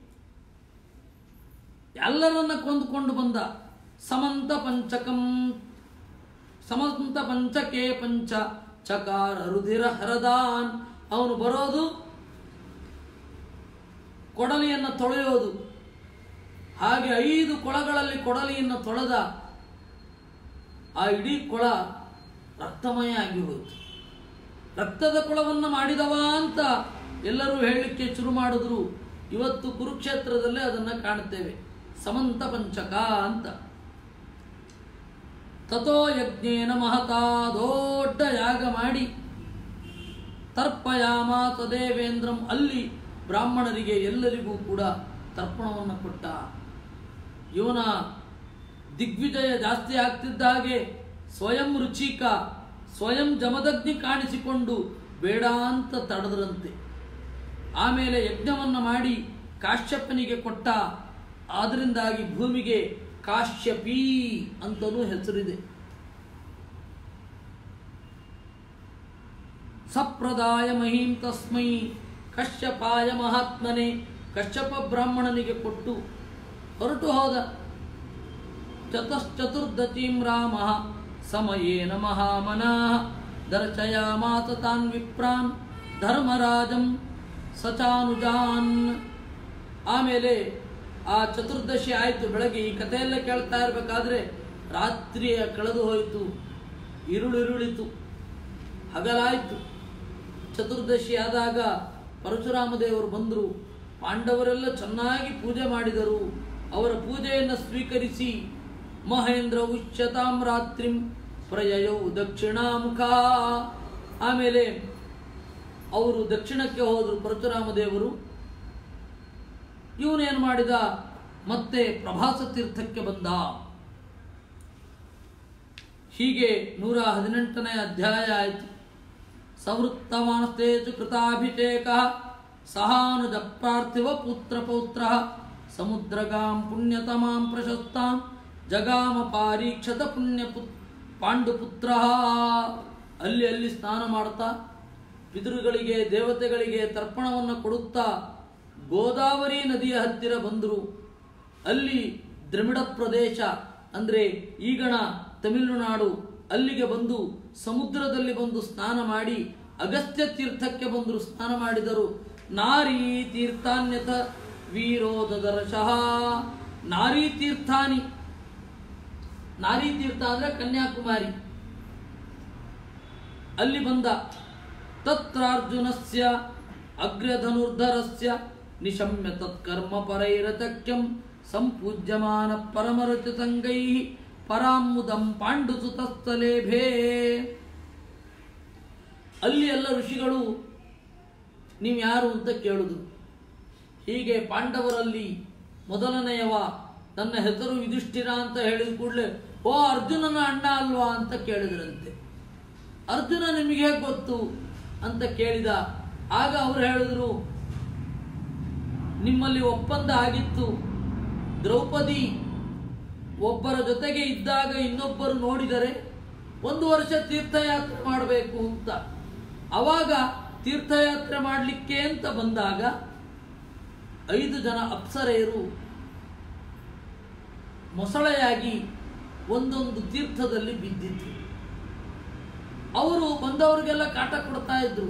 ಎಲ್ಲರನ್ನ ಕೊಂದುಕೊಂಡು ಬಂದ. ಸಮಂತ ಪಂಚಕಂ ಸಮಂತ ಪಂಚಕೆ ಪಂಚ ಚಕಾರ ರುಧಿರ ಹರದಾನ್. ಅವನು ಬರೋದು, ಕೊಡಲಿಯನ್ನು ತೊಳೆಯೋದು, ಹಾಗೆ ಐದು ಕೊಳಗಳಲ್ಲಿ ಕೊಡಲಿಯನ್ನು ತೊಳೆದ. ಆ ಇಡೀ ಕೊಳ ರಕ್ತಮಯ ಆಗಿ ಹೋಯಿತು. ರಕ್ತದ ಕೊಳವನ್ನು ಮಾಡಿದವ ಅಂತ ಎಲ್ಲರೂ ಹೇಳಲಿಕ್ಕೆ ಶುರು ಮಾಡಿದ್ರು. ಇವತ್ತು ಕುರುಕ್ಷೇತ್ರದಲ್ಲೇ ಅದನ್ನು ಕಾಣುತ್ತೇವೆ, ಸಮಂತ ಪಂಚಕ ಅಂತ. ತಥೋ ಯಜ್ಞೇನ ಮಹತಾ, ದೊಡ್ಡ ಯಾಗ ಮಾಡಿ ತರ್ಪಯಾಮಾತ ದೇವೇಂದ್ರಂ, ಅಲ್ಲಿ ಬ್ರಾಹ್ಮಣರಿಗೆ ಎಲ್ಲರಿಗೂ ಕೂಡ ತರ್ಪಣವನ್ನು ಕೊಟ್ಟ. ಇವನ ದಿಗ್ವಿಜಯ ಜಾಸ್ತಿ ಆಗ್ತಿದ್ದ ಹಾಗೆ ಸ್ವಯಂ ರುಚಿಕ, ಸ್ವಯಂ ಜಮದಗ್ನಿ ಕಾಣಿಸಿಕೊಂಡು ಬೇಡ ಅಂತ ತಡೆದ್ರಂತೆ. ಆಮೇಲೆ ಯಜ್ಞವನ್ನು ಮಾಡಿ ಕಾಶ್ಯಪನಿಗೆ ಕೊಟ್ಟ. ಆದ್ದರಿಂದಾಗಿ ಭೂಮಿಗೆ ಕಾಶ್ಯಪಿ ಅಂತಲೂ ಹೆಸರಿದೆ. ಸಪ್ರದಾಯ ಮಹೀಂ ತಸ್ಮೈ ಕಶ್ಯಪಾಯ ಮಹಾತ್ಮನೆ, ಕಶ್ಯಪ ಬ್ರಾಹ್ಮಣನಿಗೆ ಕೊಟ್ಟು ಹೊರಟು ಹೋದ. ಚತಶ್ಚತುರ್ದಶೀಂ ರಾಮ ಸಮಯೇನ ಮಹಾಮನಃ ದರ್ಶಯಾಮಾತ ತಾನ್ ವಿಪ್ರಾನ್ ಧರ್ಮರಾಜಂ ಸಚಾನುಜಾನ್. ಆಮೇಲೆ ಆ ಚತುರ್ದಶಿ ಆಯಿತು. ಬೆಳಗ್ಗೆ ಈ ಕಥೆಯೆಲ್ಲ ಕೇಳ್ತಾ ಇರಬೇಕಾದ್ರೆ ರಾತ್ರಿಯ ಕಳೆದು ಹೋಯಿತು, ಇರುಳಿರುಳಿತು, ಹಗಲಾಯಿತು. ಚತುರ್ದಶಿ ಆದಾಗ ಪರಶುರಾಮ ದೇವರು ಬಂದರು. ಪಾಂಡವರೆಲ್ಲ ಚೆನ್ನಾಗಿ ಪೂಜೆ ಮಾಡಿದರು. ಅವರ ಪೂಜೆಯನ್ನು ಸ್ವೀಕರಿಸಿ ಮಹೇಂದ್ರ ಉಚ್ಯತಾಂ ರಾತ್ರಿಂ ಪ್ರಯಯೌ ದಕ್ಷಿಣಾಮುಖ. ಆಮೇಲೆ ಅವರು ದಕ್ಷಿಣಕ್ಕೆ ಹೋದರು ಪರಶುರಾಮ ದೇವರು. ಇವನೇನು ಮಾಡಿದ, ಮತ್ತೆ ಪ್ರಭಾಸ ತೀರ್ಥಕ್ಕೆ ಬಂದ. ಹೀಗೆ ನೂರ ಹದಿನೆಂಟನೇ ಅಧ್ಯಾಯ ಆಯಿತು. ಸವೃತ್ತಮಾನಸ್ತೇಜು ಕೃತಾಭಿಷೇಕ ಸಹಾನುಜ ಪಾರ್ಥಿವ ಪುತ್ರ ಪೌತ್ರ ಸಮುದ್ರಗಾಂ ಪುಣ್ಯತಮಾಂ ಪ್ರಶಸ್ತಾಂ ಜಗಾಮ ಪಾರೀಕ್ಷತ ಪುಣ್ಯ ಪಾಂಡುಪುತ್ರ. ಅಲ್ಲಿ ಅಲ್ಲಿ ಸ್ನಾನ ಮಾಡ್ತಾ ಪಿತೃಗಳಿಗೆ ದೇವತೆಗಳಿಗೆ ತರ್ಪಣವನ್ನು ಕೊಡುತ್ತಾ ಗೋದಾವರಿ ನದಿಯ ಹತ್ತಿರ ಬಂದರು. ಅಲ್ಲಿ ದ್ರಮಿಡ ಪ್ರದೇಶ ಅಂದರೆ ಈಗಣ ತಮಿಳುನಾಡು, ಅಲ್ಲಿಗೆ ಬಂದು ಸಮುದ್ರದಲ್ಲಿ ಬಂದು ಸ್ನಾನ ಮಾಡಿ ಅಗಸ್ತ್ಯ ತೀರ್ಥಕ್ಕೆ ಬಂದರು, ಸ್ನಾನ ಮಾಡಿದರು. ನಾರೀ ತೀರ್ಥಾನ್ಯತ ವೀರೋದರಶಃ. ನಾರೀ ತೀರ್ಥಾನಿ, ನಾರೀ ತೀರ್ಥ ಅಂದರೆ ಕನ್ಯಾಕುಮಾರಿ, ಅಲ್ಲಿ ಬಂದ. ತತ್ರಾರ್ಜುನಸ್ಯ ಅಗ್ರಧನುರ್ಧರಸ್ಯ ನಿಶಮ್ಯ ತತ್ಕರ್ಮ ಪರೈರಚಕ್ಯಂ ಸಂಪೂಜ್ಯಮಾನ ಪರಮರಚಿತಂಗೈ ಪರಾಮುದಂ ಪಾಂಡುಸುತಸ್ಥಲೇಭೇ. ಅಲ್ಲಿ ಎಲ್ಲ ಋಷಿಗಳು ನೀವು ಯಾರು ಅಂತ ಕೇಳುದು. ಹೀಗೆ ಪಾಂಡವರಲ್ಲಿ ಮೊದಲನೆಯವ ನನ್ನ ಹೆಸರು ಯುಧಿಷ್ಠಿರ ಅಂತ ಹೇಳಿದ ಕೂಡಲೇ ಓ ಅರ್ಜುನನ ಅಣ್ಣ ಅಲ್ವಾ ಅಂತ ಕೇಳಿದ್ರಂತೆ. ಅರ್ಜುನ ನಿಮಗೆ ಹೇಗೆ ಗೊತ್ತು ಅಂತ ಕೇಳಿದ. ಆಗ ಅವರು ಹೇಳಿದ್ರು, ನಿಮ್ಮಲ್ಲಿ ಒಪ್ಪಂದ ಆಗಿತ್ತು, ದ್ರೌಪದಿ ಒಬ್ಬರ ಜೊತೆಗೆ ಇದ್ದಾಗ ಇನ್ನೊಬ್ಬರು ನೋಡಿದರೆ ಒಂದು ವರ್ಷ ತೀರ್ಥಯಾತ್ರೆ ಮಾಡಬೇಕು ಅಂತ. ಆವಾಗ ತೀರ್ಥಯಾತ್ರೆ ಮಾಡಲಿಕ್ಕೆ ಅಂತ ಬಂದಾಗ ಐದು ಜನ ಅಪ್ಸರೆಯರು ಮೊಸಳೆಯಾಗಿ ಒಂದೊಂದು ತೀರ್ಥದಲ್ಲಿ ಬಿದ್ದಿದ್ರು. ಅವರು ಬಂದವರಿಗೆಲ್ಲ ಕಾಟ ಕೊಡ್ತಾ ಇದ್ರು.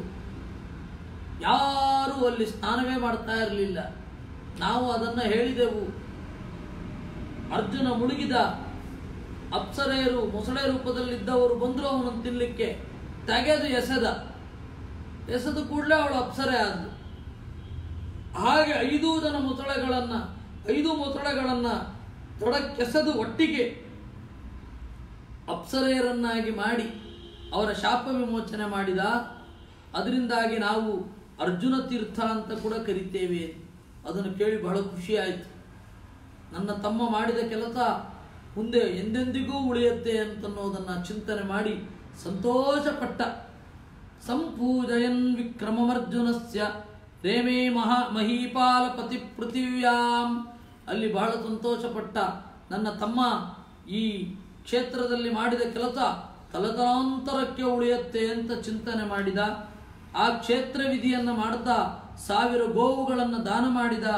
ಯಾರೂ ಅಲ್ಲಿ ಸ್ನಾನವೇ ಮಾಡ್ತಾ ಇರಲಿಲ್ಲ. ನಾವು ಅದನ್ನು ಹೇಳಿದೆವು. ಅರ್ಜುನ ಮುಳುಗಿದ, ಅಪ್ಸರೆಯರು ಮೊಸಳೆ ರೂಪದಲ್ಲಿದ್ದವರು ಬಂದರು ಅವನನ್ನು ತಿನ್ನಲಿಕ್ಕೆ, ತೆಗೆದು ಎಸೆದ. ಎಸೆದು ಕೂಡಲೇ ಅವಳು ಅಪ್ಸರೆ ಆದಳು. ಹಾಗೆ ಐದು ಜನ ಮೊಸಳೆಗಳನ್ನು ಐದು ಮೊಸಳೆಗಳನ್ನು ತೊಡಕ್ಕೆಸೆದು ಒಟ್ಟಿಗೆ ಅಪ್ಸರೆಯರನ್ನಾಗಿ ಮಾಡಿ ಅವರ ಶಾಪ ವಿಮೋಚನೆ ಮಾಡಿದ. ಅದರಿಂದಾಗಿ ನಾವು ಅರ್ಜುನ ತೀರ್ಥ ಅಂತ ಕೂಡ ಕರಿತೇವೆ. ಅದನ್ನು ಕೇಳಿ ಬಹಳ ಖುಷಿಯಾಯಿತು. ನನ್ನ ತಮ್ಮ ಮಾಡಿದ ಕೆಲಸ ಮುಂದೆ ಎಂದೆಂದಿಗೂ ಉಳಿಯುತ್ತೆ ಅಂತನ್ನೋದನ್ನು ಚಿಂತನೆ ಮಾಡಿ ಸಂತೋಷಪಟ್ಟ. ಸಂಪೂಜಯನ್ ವಿಕ್ರಮಮರ್ಜುನಸ್ಯ ರೇಮೇ ಮಹಾ ಮಹೀಪಾಲ ಪತಿ ಪೃಥಿವ್ಯಾಂ. ಅಲ್ಲಿ ಬಹಳ ಸಂತೋಷಪಟ್ಟ. ನನ್ನ ತಮ್ಮ ಈ ಕ್ಷೇತ್ರದಲ್ಲಿ ಮಾಡಿದ ಕೆಲಸ ತಲತಲಾಂತರಕ್ಕೆ ಉಳಿಯುತ್ತೆ ಅಂತ ಚಿಂತನೆ ಮಾಡಿದ. ಆ ಕ್ಷೇತ್ರ ವಿಧಿಯನ್ನು ಮಾಡ್ತಾ ಸಾವಿರ ಗೋವುಗಳನ್ನು ದಾನ ಮಾಡಿದ.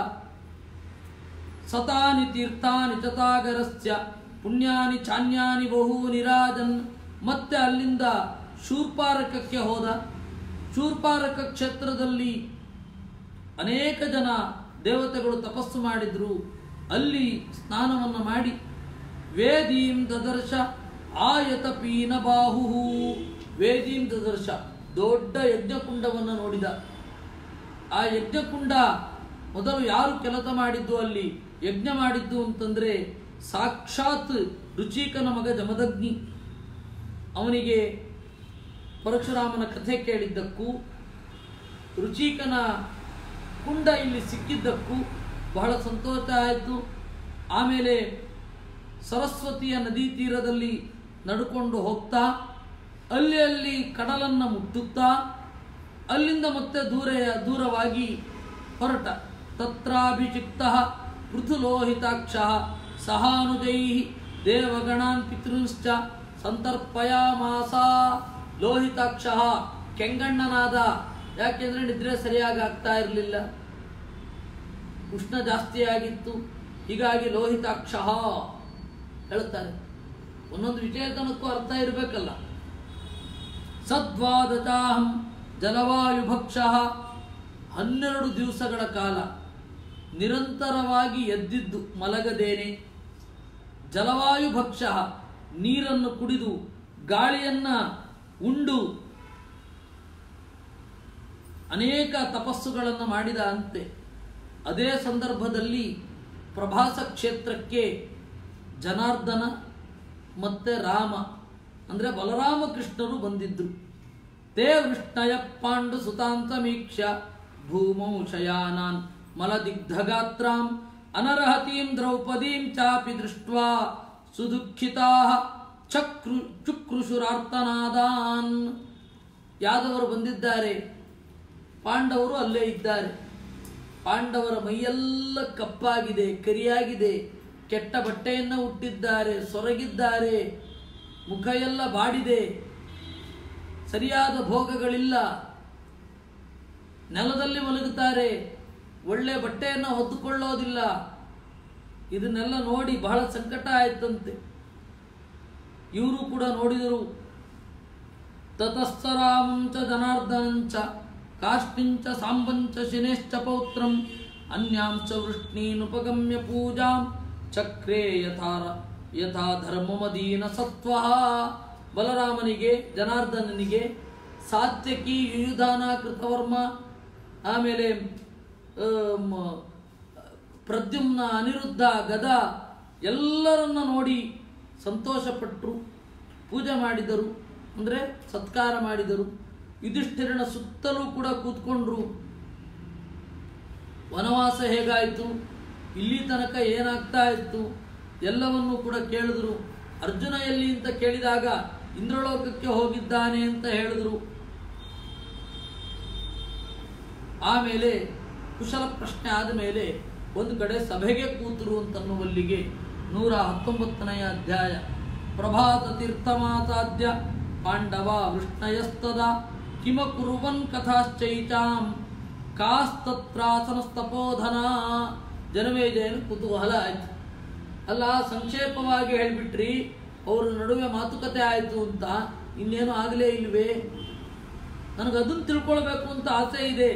ಸತಾನಿ ತೀರ್ಥಾನಿ ಚತಾಗರಸ್ಯ ಪುಣ್ಯಾನಿ ಚಾನ್ಯಾನಿ ಬಹು ನಿರಾಜನ್. ಮತ್ತೆ ಅಲ್ಲಿಂದ ಶೂರ್ಪಾರಕಕ್ಕೆ ಹೋದ. ಶೂರ್ಪಾರಕ ಕ್ಷೇತ್ರದಲ್ಲಿ ಅನೇಕ ಜನ ದೇವತೆಗಳು ತಪಸ್ಸು ಮಾಡಿದ್ರು. ಅಲ್ಲಿ ಸ್ನಾನವನ್ನು ಮಾಡಿ ವೇದೀಂ ದದರ್ಶ ಆಯತ ಪೀನ ಬಾಹು. ವೇದೀಂ ದದರ್ಶ, ದೊಡ್ಡ ಯಜ್ಞಕುಂಡವನ್ನು ನೋಡಿದ. ಆ ಯಜ್ಞಕುಂಡ ಮೊದಲು ಯಾರು ಕೆಲಸ ಮಾಡಿದ್ದು, ಅಲ್ಲಿ ಯಜ್ಞ ಮಾಡಿದ್ದು ಅಂತಂದರೆ ಸಾಕ್ಷಾತ್ ರುಚಿಕನ ಮಗ ಜಮದಗ್ನಿ. ಅವನಿಗೆ ಪರಶುರಾಮನ ಕಥೆ ಕೇಳಿದ್ದಕ್ಕೂ ರುಚಿಕನ ಕುಂಡ ಇಲ್ಲಿ ಸಿಕ್ಕಿದ್ದಕ್ಕೂ ಬಹಳ ಸಂತೋಷ ಆಯಿತು. ಆಮೇಲೆ ಸರಸ್ವತಿಯ ನದಿ ತೀರದಲ್ಲಿ ನಡ್ಕೊಂಡು ಹೋಗ್ತಾ ಅಲ್ಲಿ ಅಲ್ಲಿ ಕಡಲನ್ನು ಮುಟ್ಟುತ್ತಾ ಅಲ್ಲಿಂದ ಮತ್ತೆ ದೂರ ದೂರವಾಗಿ ಹೊರಟ. ತತ್ರಾಭಿಷಿಕ್ತ ಪೃಥುಲೋಹಿತಾಕ್ಷ ಸಹಾನುಜೈ ದೇವಗಣಾನ್ ಪಿತೃಶ್ಚ ಸಂತರ್ಪಯಾಮಾಸ. ಲೋಹಿತಾಕ್ಷ ಕೆಂಗಣ್ಣನಾದ. ಯಾಕೆಂದರೆ ನಿದ್ರೆ ಸರಿಯಾಗಿ ಆಗ್ತಾ ಇರಲಿಲ್ಲ, ಉಷ್ಣ ಜಾಸ್ತಿ ಆಗಿತ್ತು. ಹೀಗಾಗಿ ಲೋಹಿತಾಕ್ಷ ಹೇಳ್ತಾರೆ. ಒಂದೊಂದು ವಿಚೇತನಕ್ಕೂ ಅರ್ಥ ಇರಬೇಕಲ್ಲ. ಸದ್ವಾದಚಾಹಂ ಜಲವಾಯುಭಕ್ಷ. ಹನ್ನೆರಡು ದಿವಸಗಳ ಕಾಲ ನಿರಂತರವಾಗಿ ಎದ್ದಿದ್ದು ಮಲಗದೇನೆ. ಜಲವಾಯುಭಕ್ಷ, ನೀರನ್ನು ಕುಡಿದು ಗಾಳಿಯನ್ನು ಉಂಡು ಅನೇಕ ತಪಸ್ಸುಗಳನ್ನು ಮಾಡಿದ ಅಂತೆ. ಅದೇ ಸಂದರ್ಭದಲ್ಲಿ ಪ್ರಭಾಸ ಕ್ಷೇತ್ರಕ್ಕೆ ಜನಾರ್ದನ ಮತ್ತು ರಾಮ ಅಂದರೆ ಬಲರಾಮ ಕೃಷ್ಣರು ಬಂದಿದ್ದರು. ತೇ ವೃಷ್ಣಯ ಪಾಂಡು ಸುತಾಂತಮೀಕ್ಷ ಭೂಮೌ ಶಯಾನಾನ್ ಮಲದಿಗ್ಧಗಾತ್ರಾಂ ಅನರ್ಹತೀಂ ದ್ರೌಪದೀಂ ಚಾಪಿ ದೃಷ್ಟ್ವಾ ಸುದುಃಖಿತಾ ಚಕ್ರು ಚುಕ್ರುಷುರಾರ್ತನಾದಾನ್. ಯಾದವರು ಬಂದಿದ್ದಾರೆ, ಪಾಂಡವರು ಅಲ್ಲೇ ಇದ್ದಾರೆ. ಪಾಂಡವರ ಮೈಯೆಲ್ಲ ಕಪ್ಪಾಗಿದೆ, ಕರಿಯಾಗಿದೆ, ಕೆಟ್ಟ ಬಟ್ಟೆಯನ್ನು ಹುಟ್ಟಿದ್ದಾರೆ, ಸೊರಗಿದ್ದಾರೆ, ಮುಖ ಎಲ್ಲ ಬಾಡಿದೆ, ಸರಿಯಾದ ಭೋಗಗಳಿಲ್ಲ, ನೆಲದಲ್ಲಿ ಮಲಗುತ್ತಾರೆ, ಒಳ್ಳೆ ಬಟ್ಟೆಯನ್ನು ಹೊದ್ದುಕೊಳ್ಳೋದಿಲ್ಲ. ಇದನ್ನೆಲ್ಲ ನೋಡಿ ಬಹಳ ಸಂಕಟ ಆಯ್ತಂತೆ. ಇವರು ಕೂಡ ನೋಡಿದರು. ತತಸ್ತರಾಮಂಚ ಜನಾರ್ದನಂಚ ಕಾಷ್ಟಿಂಚ ಸಾಂಬಂಚ ಶಿನೇಶ್ಚ ಪೌತ್ರಂ ಅನ್ಯಾಂಚ ವೃಷ್ಣೀನುಪಗಮ್ಯ ಪೂಜಾಂ ಚಕ್ರೇ ಯಥಾರ ಯಥಾ ಧರ್ಮಮದೀನ ಸತ್ವ. ಬಲರಾಮನಿಗೆ, ಜನಾರ್ದನನಿಗೆ, ಸಾತ್ಯಕಿ, ಯುಯುಧಾನ, ಕೃತವರ್ಮ, ಆಮೇಲೆ ಪ್ರದ್ಯುಮ್ನ, ಅನಿರುದ್ಧ, ಗದ ಎಲ್ಲರನ್ನ ನೋಡಿ ಸಂತೋಷಪಟ್ಟರು, ಪೂಜೆ ಮಾಡಿದರು, ಅಂದರೆ ಸತ್ಕಾರ ಮಾಡಿದರು. ಯುಧಿಷ್ಠಿರನ ಸುತ್ತಲೂ ಕೂಡ ಕೂತ್ಕೊಂಡ್ರು. ವನವಾಸ ಹೇಗಾಯಿತು, ಇಲ್ಲಿ ತನಕ ಏನಾಗ್ತಾ ಇತ್ತು ಎಲ್ಲವನ್ನೂ ಕೂಡ ಕೇಳಿದ್ರು. ಅರ್ಜುನ ಎಲ್ಲಿ ಅಂತ ಕೇಳಿದಾಗ ಇಂದ್ರಲೋಕಕ್ಕೆ ಹೋಗಿದ್ದಾನೆ ಅಂತ ಹೇಳಿದ್ರು. ಆಮೇಲೆ ಕುಶಲ ಪ್ರಶ್ನೆ ಆದ ಮೇಲೆ ಒಂದು ಕಡೆ ಸಭೆಗೆ ಕೂತರು ಅಂತನ್ನುವಲ್ಲಿಗೆ ನೂರ ಹತ್ತೊಂಬತ್ತನೆಯ ಅಧ್ಯಾಯ. ಪ್ರಭಾತ ತೀರ್ಥ ಮಾತಾದ್ಯ ಪಾಂಡವ ವೃಷ್ಣಯಸ್ತದ ಕಿಮ ಕುರುವನ್ ಕಥಾಶ್ಚೈತಾಂ ಕಾಸ್ತತ್ರಾಸನಸ್ತಪೋಧನ. ಜನಮೇಜಯನ ಕುತೂಹಲ ಆಯ್ತು. ಅಲ್ಲ, ಸಂಕ್ಷೇಪವಾಗಿ ಹೇಳಿಬಿಟ್ರಿ, ಅವರ ನಡುವೆ ಮಾತುಕತೆ ಆಯಿತು ಅಂತ, ಇನ್ನೇನು ಆಗಲೇ ಇಲ್ವೇ? ನನಗದನ್ನು ತಿಳ್ಕೊಳ್ಬೇಕು ಅಂತ ಆಸೆ ಇದೆ,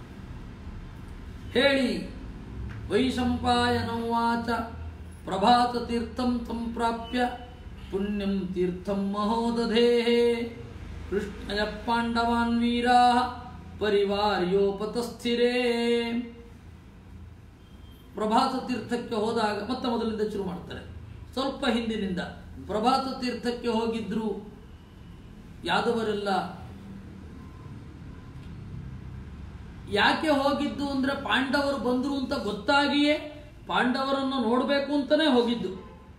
ಹೇಳಿ. ವೈಶಂಪಾಯನವಾಚ ಪ್ರಭಾತ ತೀರ್ಥಂ ಸಂಪ್ರಾಪ್ಯ ಪುಣ್ಯಂ ತೀರ್ಥಂ ಮಹೋದಧೇ ಕೃಷ್ಣಯ ಪಾಂಡವಾನ್ ವೀರಾ ಪರಿವಾರ್ಯೋಪತಸ್ಥಿರೇ. ಪ್ರಭಾತ ತೀರ್ಥಕ್ಕೆ ಹೋದಾಗ ಮತ್ತೆ ಮೊದಲಿಂದ ಶುರು ಮಾಡ್ತಾರೆ. ಸ್ವಲ್ಪ ಹಿಂದಿನಿಂದ ಪ್ರಭಾತ ತೀರ್ಥಕ್ಕೆ ಹೋಗಿದ್ರು ಯಾದವರೆಲ್ಲ. ಯಾಕೆ ಹೋಗಿದ್ದು ಅಂದ್ರೆ ಪಾಂಡವರು ಬಂದರು ಅಂತ ಗೊತ್ತಾಗಿಯೇ ಪಾಂಡವರನ್ನು ನೋಡಬೇಕು ಅಂತಾನೆ ಹೋಗಿದ್ದು.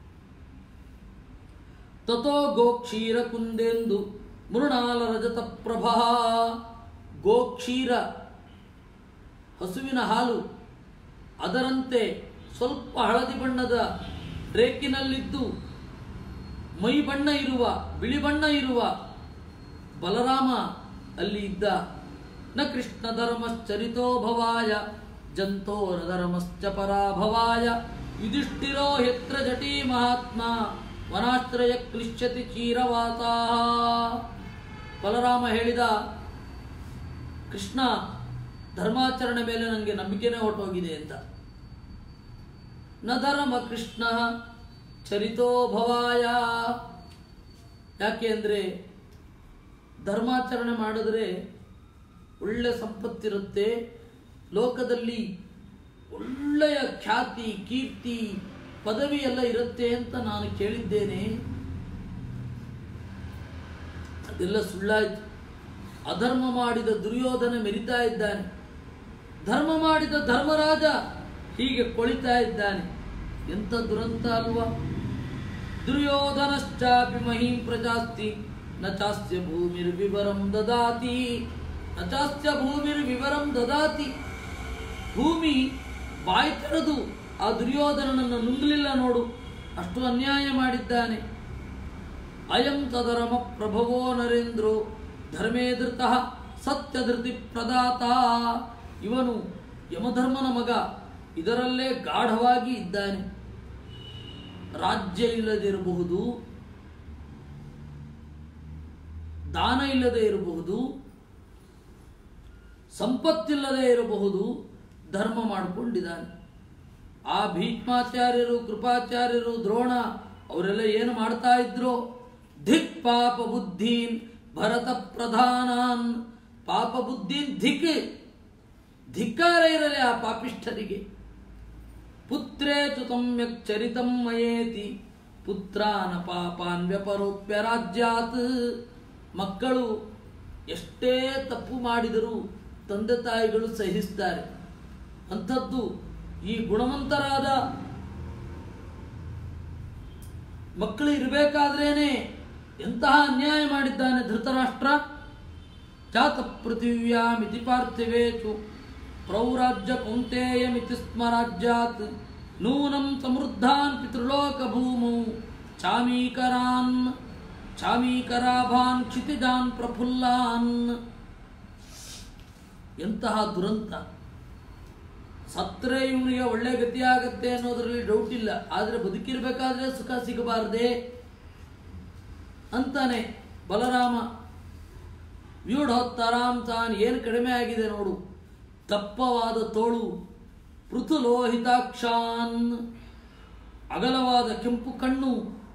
ತಥೋ ಗೋಕ್ಷೀರ ಕುಂದೆಂದು ಮೃಣಾಲ ರಜತ ಪ್ರಭಾ. ಗೋಕ್ಷೀರ ಹಸುವಿನ ಹಾಲು, ಅದರಂತೆ ಸ್ವಲ್ಪ ಹಳದಿ ಬಣ್ಣದ ರೇಕಿನಲ್ಲಿದ್ದು ಮೈ ಬಣ್ಣ ಇರುವ, ಬಿಳಿ ಬಣ್ಣ ಇರುವ ಬಲರಾಮ ಅಲ್ಲಿ ಇದ್ದ. ನ ಕೃಷ್ಣ ಧರ್ಮಶ್ಚರಿತೋ ಭವಾಯ ಜಂತೋರ ಧರ್ಮಶ್ಚ ಪರಾಭವಾಯ ಯುಧಿಷ್ಠಿರೋ ಯತ್ರ ಜಟೀ ಮಹಾತ್ಮ ವನಾಶ್ರಯ ಕ್ಲಿಶ್ಯತಿ ಚೀರವಾತಾ. ಬಲರಾಮ ಹೇಳಿದ, ಕೃಷ್ಣ ಧರ್ಮಾಚರಣೆ ಮೇಲೆ ನನಗೆ ನಂಬಿಕೆನೇ ಹೊರಟೋಗಿದೆ ಅಂತ. ನ ಧರ್ಮ ಕೃಷ್ಣ ಚರಿತೋ ಭವಾಯ. ಯಾಕೆ ಅಂದರೆ ಧರ್ಮಾಚರಣೆ ಮಾಡಿದ್ರೆ ಒಳ್ಳೆ ಸಂಪತ್ತಿರುತ್ತೆ, ಲೋಕದಲ್ಲಿ ಒಳ್ಳೆಯ ಖ್ಯಾತಿ, ಕೀರ್ತಿ, ಪದವಿ ಎಲ್ಲ ಇರುತ್ತೆ ಅಂತ ನಾನು ಕೇಳಿದ್ದೇನೆ. ಅದೆಲ್ಲ ಸುಳ್ಳಾಯಿತು. ಅಧರ್ಮ ಮಾಡಿದ ದುರ್ಯೋಧನ ಮೆರಿತಾ ಇದ್ದಾನೆ, ಧರ್ಮ ಮಾಡಿದ ಧರ್ಮರಾಜ ಹೀಗೆ ಕೊಳಿತಾ ಇದ್ದಾನೆ. ಎಂಥ ದುರಂತ ಅಲ್ವಾ? ದುರ್ಯೋಧನಶ್ಚಾಪಿ ಮಹೀಂ ಪ್ರಜಾಸ್ತಿ ನ ಚಾಸ್ಯ ಭೂಮಿರ್ ವಿವರಂ ದದಾತಿ ನ ಚಾಸ್ಯ ಭೂಮಿರ್ ವಿವರಂ ದದಾತಿ. ಭೂಮಿ ಬಾಯಿ ತೆರೆದು ಆ ದುರ್ಯೋಧನನನ್ನು ನುಂಗಲಿಲ್ಲ ನೋಡು, ಅಷ್ಟು ಅನ್ಯಾಯ ಮಾಡಿದ್ದಾನೆ. ಅಯಂ ತದರಮ ಪ್ರಭವೋ ನರೇಂದ್ರೋ ಧರ್ಮೇ ಧೃತಃ ಸತ್ಯಧೃತಿ ಪ್ರದಾತ. ಇವನು ಯಮಧರ್ಮನ ಮಗ, ಇದರಲ್ಲೇ ಗಾಢವಾಗಿ ಇದ್ದಾನೆ. ರಾಜ್ಯ ಇಲ್ಲದೆ ಇರಬಹುದು, ದಾನ ಇಲ್ಲದೆ ಇರಬಹುದು, ಸಂಪತ್ತಿಲ್ಲದೆ ಇರಬಹುದು, ಧರ್ಮ ಮಾಡಿಕೊಂಡಿದ್ದಾನೆ. ಆ ಭೀಷ್ಮಾಚಾರ್ಯರು, ಕೃಪಾಚಾರ್ಯರು, ದ್ರೋಣ ಅವರೆಲ್ಲ ಏನು ಮಾಡ್ತಾ ಇದ್ರು? ಧಿಕ್ ಪಾಪ ಬುದ್ಧೀನ್ ಭರತ ಪ್ರಧಾನಾನ್. ಪಾಪ ಬುದ್ಧೀನ್ ಧಿಕ್, ಧಿಕ್ಕಾರ ಇರಲಿ ಆ ಪಾಪಿಷ್ಠರಿಗೆ. ಪುತ್ರೇತು ತಮ್ಯಕ್ ಚರಿತಂ ಮಯೇತಿ ಪುತ್ರಾನ ಪಾಪಾನ್ ವ್ಯಪರೋಪ್ಯ ರಾಜ್ಯಾತ್. ಮಕ್ಕಳು ಎಷ್ಟೇ ತಪ್ಪು ಮಾಡಿದರೂ ತಂದೆ ತಾಯಿಗಳು ಸಹಿಸ್ತಾರೆ. ಅಂಥದ್ದು ಈ ಗುಣವಂತರಾದ ಮಕ್ಕಳು ಇರಬೇಕಾದ್ರೇನೆ ಎಂತಹ ಅನ್ಯಾಯ ಮಾಡಿದ್ದಾನೆ ಧೃತರಾಷ್ಟ್ರ. ಜಾತ ಪೃಥಿವ್ಯಾಮಿತಿ ಪಾರ್ಥಿವೇಚು ಪ್ರೌರಾಜ್ಯ ಕೌಂತೇಯಮಿತಿ ಸ್ಮ ರಾಜ್ಯಾತ್ ನೂನಂ ಸಮೃದ್ಧಾನ್ ಪಿತೃಲೋಕ ಭೂಮೌ ಚಾಮೀಕರಾನ್ ಚಾಮೀಕರಾಭಾನ್ ಕ್ಷಿತಿಜಾನ್ ಪ್ರಫುಲ್ಲಾನ್. ಎಂತಹ ದುರಂತ! ಸತ್ತರೆ ಇವನಿಗೆ ಒಳ್ಳೆ ಗತಿಯಾಗತ್ತೆ ಅನ್ನೋದರಲ್ಲಿ ಡೌಟ್ ಇಲ್ಲ, ಆದರೆ ಬದುಕಿರಬೇಕಾದ್ರೆ ಸುಖ ಸಿಗಬಾರದೆ. ಅಂತಾನೆ ಬಲರಾಮ. ವ್ಯೂಢೋತ್ತರಾಂ ತಾನ್, ಏನು ಕಡಿಮೆ ಆಗಿದೆ ನೋಡು, ದಪ್ಪವಾದ ತೋಳು, ಪೃಥುಲೋಹಿತಾಕ್ಷಾನ್, ಅಗಲವಾದ ಕೆಂಪು ಕಣ್ಣು,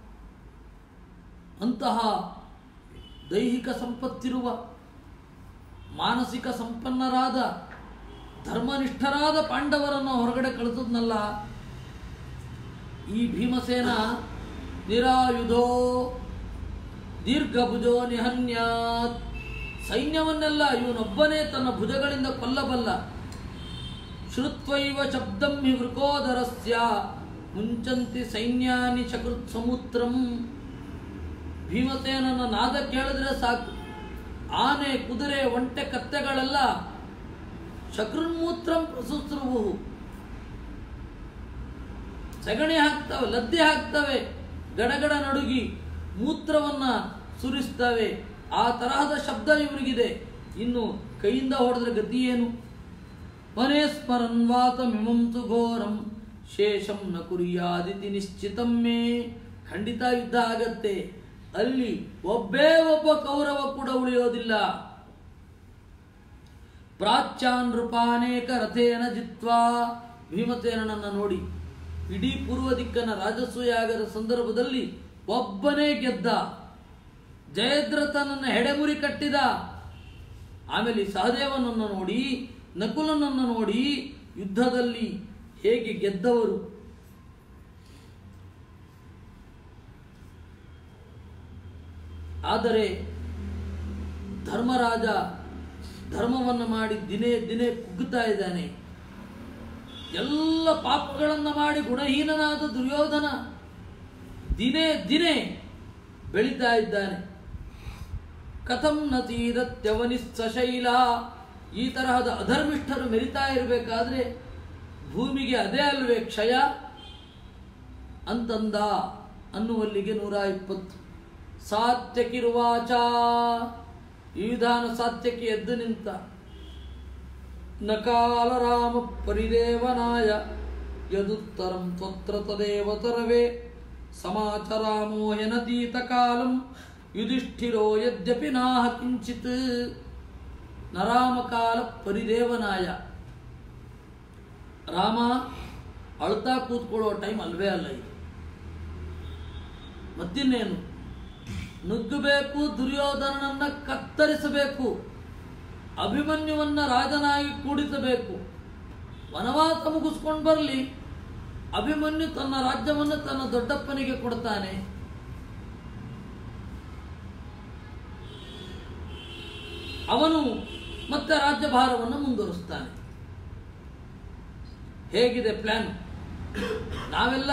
ಅಂತಹ ದೈಹಿಕ ಸಂಪತ್ತಿರುವ ಮಾನಸಿಕ ಸಂಪನ್ನರಾದ ಧರ್ಮನಿಷ್ಠರಾದ ಪಾಂಡವರನ್ನು ಹೊರಗಡೆ ಕಳಿಸದ್ನಲ್ಲ ಈ ಭೀಮಸೇನ. ನಿರಾಯುಧೋ ದೀರ್ಘಭುಜೋ ನಿಹನ್ಯಾತ್, ಸೈನ್ಯವನ್ನೆಲ್ಲ ಇವನೊಬ್ಬನೇ ತನ್ನ ಭುಜಗಳಿಂದ ಕೊಲ್ಲಬಲ್ಲ. ಶ್ರುತ್ವೈವ ಶಬ್ದಂ ಹಿ ವೃಕೋದರಸ್ಯ ಮುಂಚಂತಿ ಸೈನ್ಯಾನಿ ಚಕೃತ್ ಸಮುತ್ರಂ. ಭೀಮಸೇನನ ನಾದ ಕೇಳಿದ್ರೆ ಸಾಕು, ಆನೆ ಕುದುರೆ ಒಂಟೆ ಕತ್ತೆಗಳೆಲ್ಲ ಶಕೃನ್ಮೂತ್ರಂ ಪ್ರಸುಸ್ರುವು, ಸಗಣಿ ಹಾಕ್ತವೆ, ಲದ್ದೆ ಹಾಕ್ತವೆ, ಗಡಗಡ ನಡುಗಿ ಮೂತ್ರವನ್ನ ಸುರಿಸ್ತವೆ. ಆ ತರಹದ ಶಬ್ದ ಇವರಿಗಿದೆ. ಇನ್ನು ಕೈಯಿಂದ ಹೊಡೆದ್ರೆ ಗತಿ ಏನು? ಮನೆ ಸ್ಮರನ್ ವಾತಮಿಮಂತು ಘೋರಂ ಶೇಷಂ ನ ಕುರಿಯಾದಿತಿ ನಿಶ್ಚಿತಂ ಮೇ. ಖಂಡಿತ ಯುದ್ಧ ಆಗತ್ತೆ. ಅಲ್ಲಿ ಒಬ್ಬೇ ಒಬ್ಬ ಕೌರವ ಕೂಡ ಉಳಿಯೋದಿಲ್ಲ. ಪ್ರಾಚ್ಯಾನ್ ನೃಪಾನೇಕ ರಥೇನ ಜಿತ್ವಾ. ಭೀಮಸೇನನನ್ನ ನೋಡಿ, ಇಡೀ ಪೂರ್ವ ದಿಕ್ಕನ ರಾಜಸೂಯಾಗದ ಸಂದರ್ಭದಲ್ಲಿ ಒಬ್ಬನೇ ಗೆದ್ದ, ಜಯದ್ರಥನನ್ನ ಹೆಡೆಮುರಿ ಕಟ್ಟಿದ. ಆಮೇಲೆ ಸಹದೇವನನ್ನು ನೋಡಿ, ನಕುಲನನ್ನು ನೋಡಿ, ಯುದ್ಧದಲ್ಲಿ ಹೇಗೆ ಗೆದ್ದವರು. ಆದರೆ ಧರ್ಮರಾಜ ಧರ್ಮವನ್ನು ಮಾಡಿ ದಿನೇ ದಿನೇ ಕುಗ್ಗುತ್ತಾ ಇದ್ದಾನೆ. ಎಲ್ಲ ಪಾಪಗಳನ್ನು ಮಾಡಿ ಗುಣಹೀನನಾದ ದುರ್ಯೋಧನ ದಿನೇ ದಿನೇ ಬೆಳೀತಾ ಇದ್ದಾನೆ. ಕಥಂ ನತೀರತ್ಯವನಿಸ್ಸಶೈಲ. ಈ ತರಹದ ಅಧರ್ಮಿಷ್ಠರು ಮೆರಿತಾ ಇರಬೇಕಾದ್ರೆ ಭೂಮಿಗೆ ಅದೇ ಅಲ್ವೇ ಕ್ಷಯ ಅಂತಂದ ಅನ್ನುವಲ್ಲಿಗೆ ನೂರ ಇಪ್ಪತ್ತು. ಸಾತ್ಯಕಿರುವಾಚ. ಈ ವಿಧಾನ ಸಾತ್ಯಕ್ಕೆ ಎದ್ದು ನಿಂತ. ನಕಾಲ ರಾಮ ಪರಿದೇವನಾಯ ಯದುತ್ತರಂ ತ್ವತ್ರ ತದೇವ ತರವೇ ಸಮಾಚರಾಮೋ ಹ್ಯನತೀತ ಕಾಲಂ ಯುಧಿಷ್ಠಿರೋ ಯದ್ಯಪಿ ನಾಹ ಕಿಂಚಿತ್. ನರಾಮಕಾಲ ಪರಿದೇವನಾಯ. ರಾಮ ಅಳ್ತಾ ಕೂತ್ಕೊಳ್ಳೋ ಟೈಮ್ ಅಲ್ವೇ ಅಲ್ಲ ಇದು. ಮತ್ತಿನ್ನೇನು, ನುಗ್ಗಬೇಕು, ದುರ್ಯೋಧನನನ್ನ ಕತ್ತರಿಸಬೇಕು, ಅಭಿಮನ್ಯುವನ್ನ ರಾಜನಾಗಿ ಕೂಡಿಸಬೇಕು. ವನವಾಸ ಮುಗಿಸ್ಕೊಂಡು ಬರಲಿ, ಅಭಿಮನ್ಯು ತನ್ನ ರಾಜ್ಯವನ್ನು ತನ್ನ ದೊಡ್ಡಪ್ಪನಿಗೆ ಕೊಡ್ತಾನೆ. ಅವನು ಮತ್ತೆ ರಾಜ್ಯಭಾರವನ್ನು ಮುಂದುವರಿಸ್ತಾನೆ. ಹೇಗಿದೆ ಪ್ಲಾನ್? ನಾವೆಲ್ಲ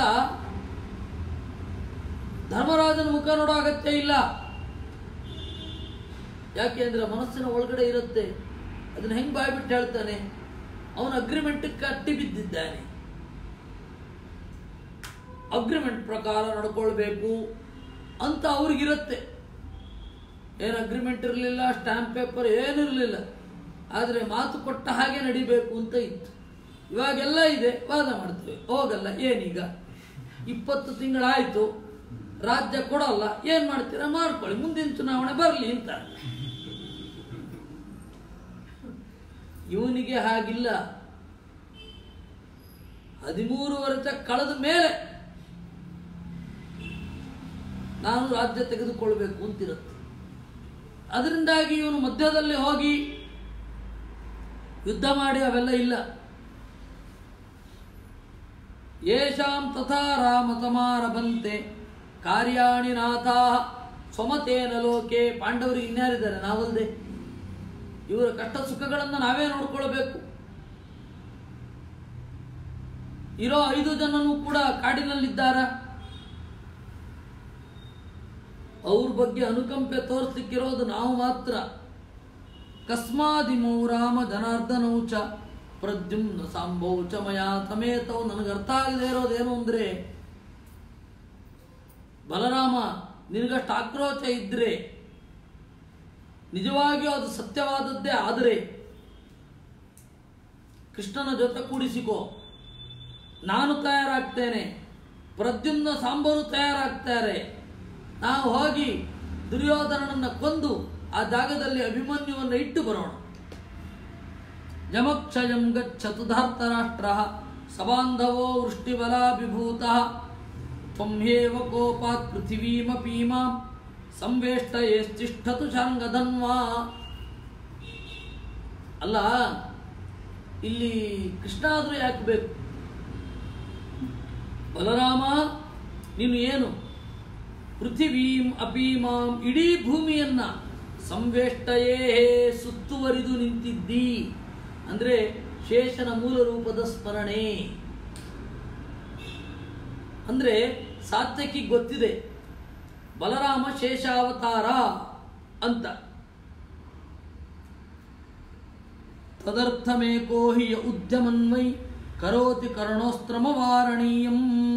ಧರ್ಮರಾಜನ ಮುಖ ನೋಡೋ ಅಗತ್ಯ ಇಲ್ಲ. ಯಾಕೆ ಅಂದ್ರೆ ಮನಸ್ಸಿನ ಒಳಗಡೆ ಇರುತ್ತೆ. ಅದನ್ನ ಹೆಂಗ್ ಬಾಯ್ಬಿಟ್ಟು ಹೇಳ್ತಾನೆ? ಅವನ ಅಗ್ರಿಮೆಂಟ್ ಕಟ್ಟಿ ಬಿದ್ದಿದ್ದಾನೆ. ಅಗ್ರಿಮೆಂಟ್ ಪ್ರಕಾರ ನಡ್ಕೊಳ್ಬೇಕು ಅಂತ ಅವ್ರಿಗಿರುತ್ತೆ. ಏನು ಅಗ್ರಿಮೆಂಟ್ ಇರಲಿಲ್ಲ, ಸ್ಟ್ಯಾಂಪ್ ಪೇಪರ್ ಏನಿರಲಿಲ್ಲ, ಆದರೆ ಮಾತು ಕೊಟ್ಟ ಹಾಗೆ ನಡಿಬೇಕು ಅಂತ ಇತ್ತು. ಇವಾಗೆಲ್ಲ ಇದೆ, ವಾದ ಮಾಡ್ತೇವೆ, ಹೋಗಲ್ಲ. ಏನೀಗ ಇಪ್ಪತ್ತು ತಿಂಗಳಾಯ್ತು, ರಾಜ್ಯ ಕೊಡಲ್ಲ, ಏನ್ ಮಾಡ್ತೀರಾ ಮಾಡ್ಕೊಳ್ಳಿ, ಮುಂದಿನ ಚುನಾವಣೆ ಬರಲಿ ಅಂತ. ಇವನಿಗೆ ಹಾಗಿಲ್ಲ. ಹದಿಮೂರು ವರ್ಷ ಕಳೆದ ಮೇಲೆ ನಾನು ರಾಜ್ಯ ತೆಗೆದುಕೊಳ್ಬೇಕು ಅಂತಿರುತ್ತೆ. ಅದರಿಂದಾಗಿ ಇವನು ಮಧ್ಯದಲ್ಲಿ ಹೋಗಿ ಯುದ್ಧ ಮಾಡಿ ಅವೆಲ್ಲ ಇಲ್ಲ. ಯೇಷಾಂ ತಥಾ ರಾಮ ಸಮಾರಭಂತೆ ಕಾರ್ಯಾಣಿ ನಾಥಾ ಸ್ವಮತೇನ ಲೋಕೆ. ಪಾಂಡವರಿಗೆ ಇನ್ಯಾರಿದ್ದಾರೆ? ನಾವಲ್ದೆ. ಇವರ ಕಷ್ಟ ಸುಖಗಳನ್ನು ನಾವೇ ನೋಡ್ಕೊಳ್ಬೇಕು. ಇರೋ ಐದು ಜನನೂ ಕೂಡ ಕಾಡಿನಲ್ಲಿದ್ದಾರ. ಅವ್ರ ಬಗ್ಗೆ ಅನುಕಂಪೆ ತೋರಿಸ್ಲಿಕ್ಕಿರೋದು ನಾವು ಮಾತ್ರ. ಕಸ್ಮಾದಿಮೌ ರಾಮ ಜನಾರ್ದನೌಚ ಪ್ರದ್ಯುಮ್ನ ಸಾಂಬೌಚ ಮಯಾ ಸಮೇತವು. ನನಗೆ ಅರ್ಥ ಆಗದೆ ಇರೋದೇನು ಅಂದ್ರೆ, ಬಲರಾಮ ನಿನಗಷ್ಟು ಆಕ್ರೋಶ ಇದ್ರೆ, ನಿಜವಾಗಿಯೂ ಅದು ಸತ್ಯವಾದದ್ದೇ ಆದರೆ ಕೃಷ್ಣನ ಜೊತೆ ಕೂಡಿಸಿಕೋ. ನಾನು ತಯಾರಾಗ್ತೇನೆ, ಪ್ರದ್ಯುಮ್ನ ಸಾಂಬರು ತಯಾರಾಗ್ತಾರೆ. ನಾವು ಹೋಗಿ ದುರ್ಯೋಧನನನ್ನು ಕೊಂದು ಆ ಜಾಗದಲ್ಲಿ ಅಭಿಮನ್ಯುವನ್ನು ಇಟ್ಟು ಬರೋಣ. ಯಮಕ್ಷಯಂ ಗಚ್ಚತು ಧಾರ್ತರಾಷ್ಟ್ರ ಸಬಾಂಧವೋ ವೃಷ್ಟಿಬಲಾಭಿಭೂತಃ ತ್ವಮ್ಹೇವ ಕೋಪಾತ್ ಪೃಥಿವೀಮಪೀಮಾಂ ಸಂವೇಷ್ಟಯೇಷ್ಟಿಷ್ಠತು ಶಾಂಗಧನ್ವಾ. ಅಲ್ಲ, ಇಲ್ಲಿ ಕೃಷ್ಣ ಆದರೂ ಯಾಕೆ ಬೇಕು? ಬಲರಾಮ, ನೀನು ಏನು ಪೃಥಿವೀಂ ಅಪೀಮಾಂ, ಇಡೀ ಭೂಮಿಯನ್ನ ಸಂವೇಷ್ಟಯೇ ಸುತ್ತುವರಿದು ನಿಂತಿದ್ದಿ. ಅಂದರೆ ಶೇಷನ ಮೂಲ ರೂಪದ ಸ್ಮರಣೆ. ಅಂದರೆ ಸಾತ್ಯಕಿ ಗೊತ್ತಿದೆ ಬಲರಾಮ ಶೇಷಾವತಾರ ಅಂತ. ತದರ್ಥಮೇಕೋ ಹಿ ಉದ್ಯಮನ್ವೈ ಕರೋತಿ ಕರ್ಣೋಸ್ತ್ರಮವಾರಣೀಯಂ.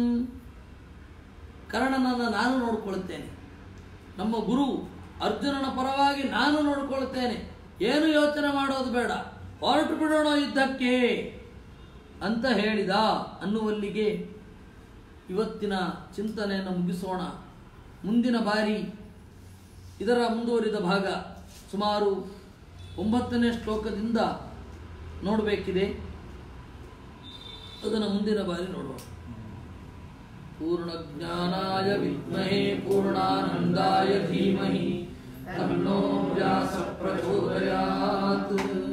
ಕರ್ಣನನ್ನು ನಾನು ನೋಡ್ಕೊಳ್ತೇನೆ, ನಮ್ಮ ಗುರು ಅರ್ಜುನನ ಪರವಾಗಿ ನಾನು ನೋಡ್ಕೊಳ್ತೇನೆ, ಏನು ಯೋಚನೆ ಮಾಡೋದು ಬೇಡ, ಹೊರಟು ಬಿಡೋಣ ಯುದ್ಧಕ್ಕೆ ಅಂತ ಹೇಳಿದ ಅನ್ನುವಲ್ಲಿಗೆ ಇವತ್ತಿನ ಚಿಂತನೆಯನ್ನು ಮುಗಿಸೋಣ. ಮುಂದಿನ ಬಾರಿ ಇದರ ಮುಂದುವರಿದ ಭಾಗ ಸುಮಾರು ಒಂಬತ್ತನೇ ಶ್ಲೋಕದಿಂದ ನೋಡಬೇಕಿದೆ. ಅದನ್ನು ಮುಂದಿನ ಬಾರಿ ನೋಡೋಣ. ಪೂರ್ಣಜ್ಞಾನಾಯ ವಿದ್ಮಹೇ ಪೂರ್ಣಾನಂದಾಯ ಧೀಮಹಿ ತನ್ನೋ ವ್ಯಾಸ ಪ್ರಚೋದಯಾತ್.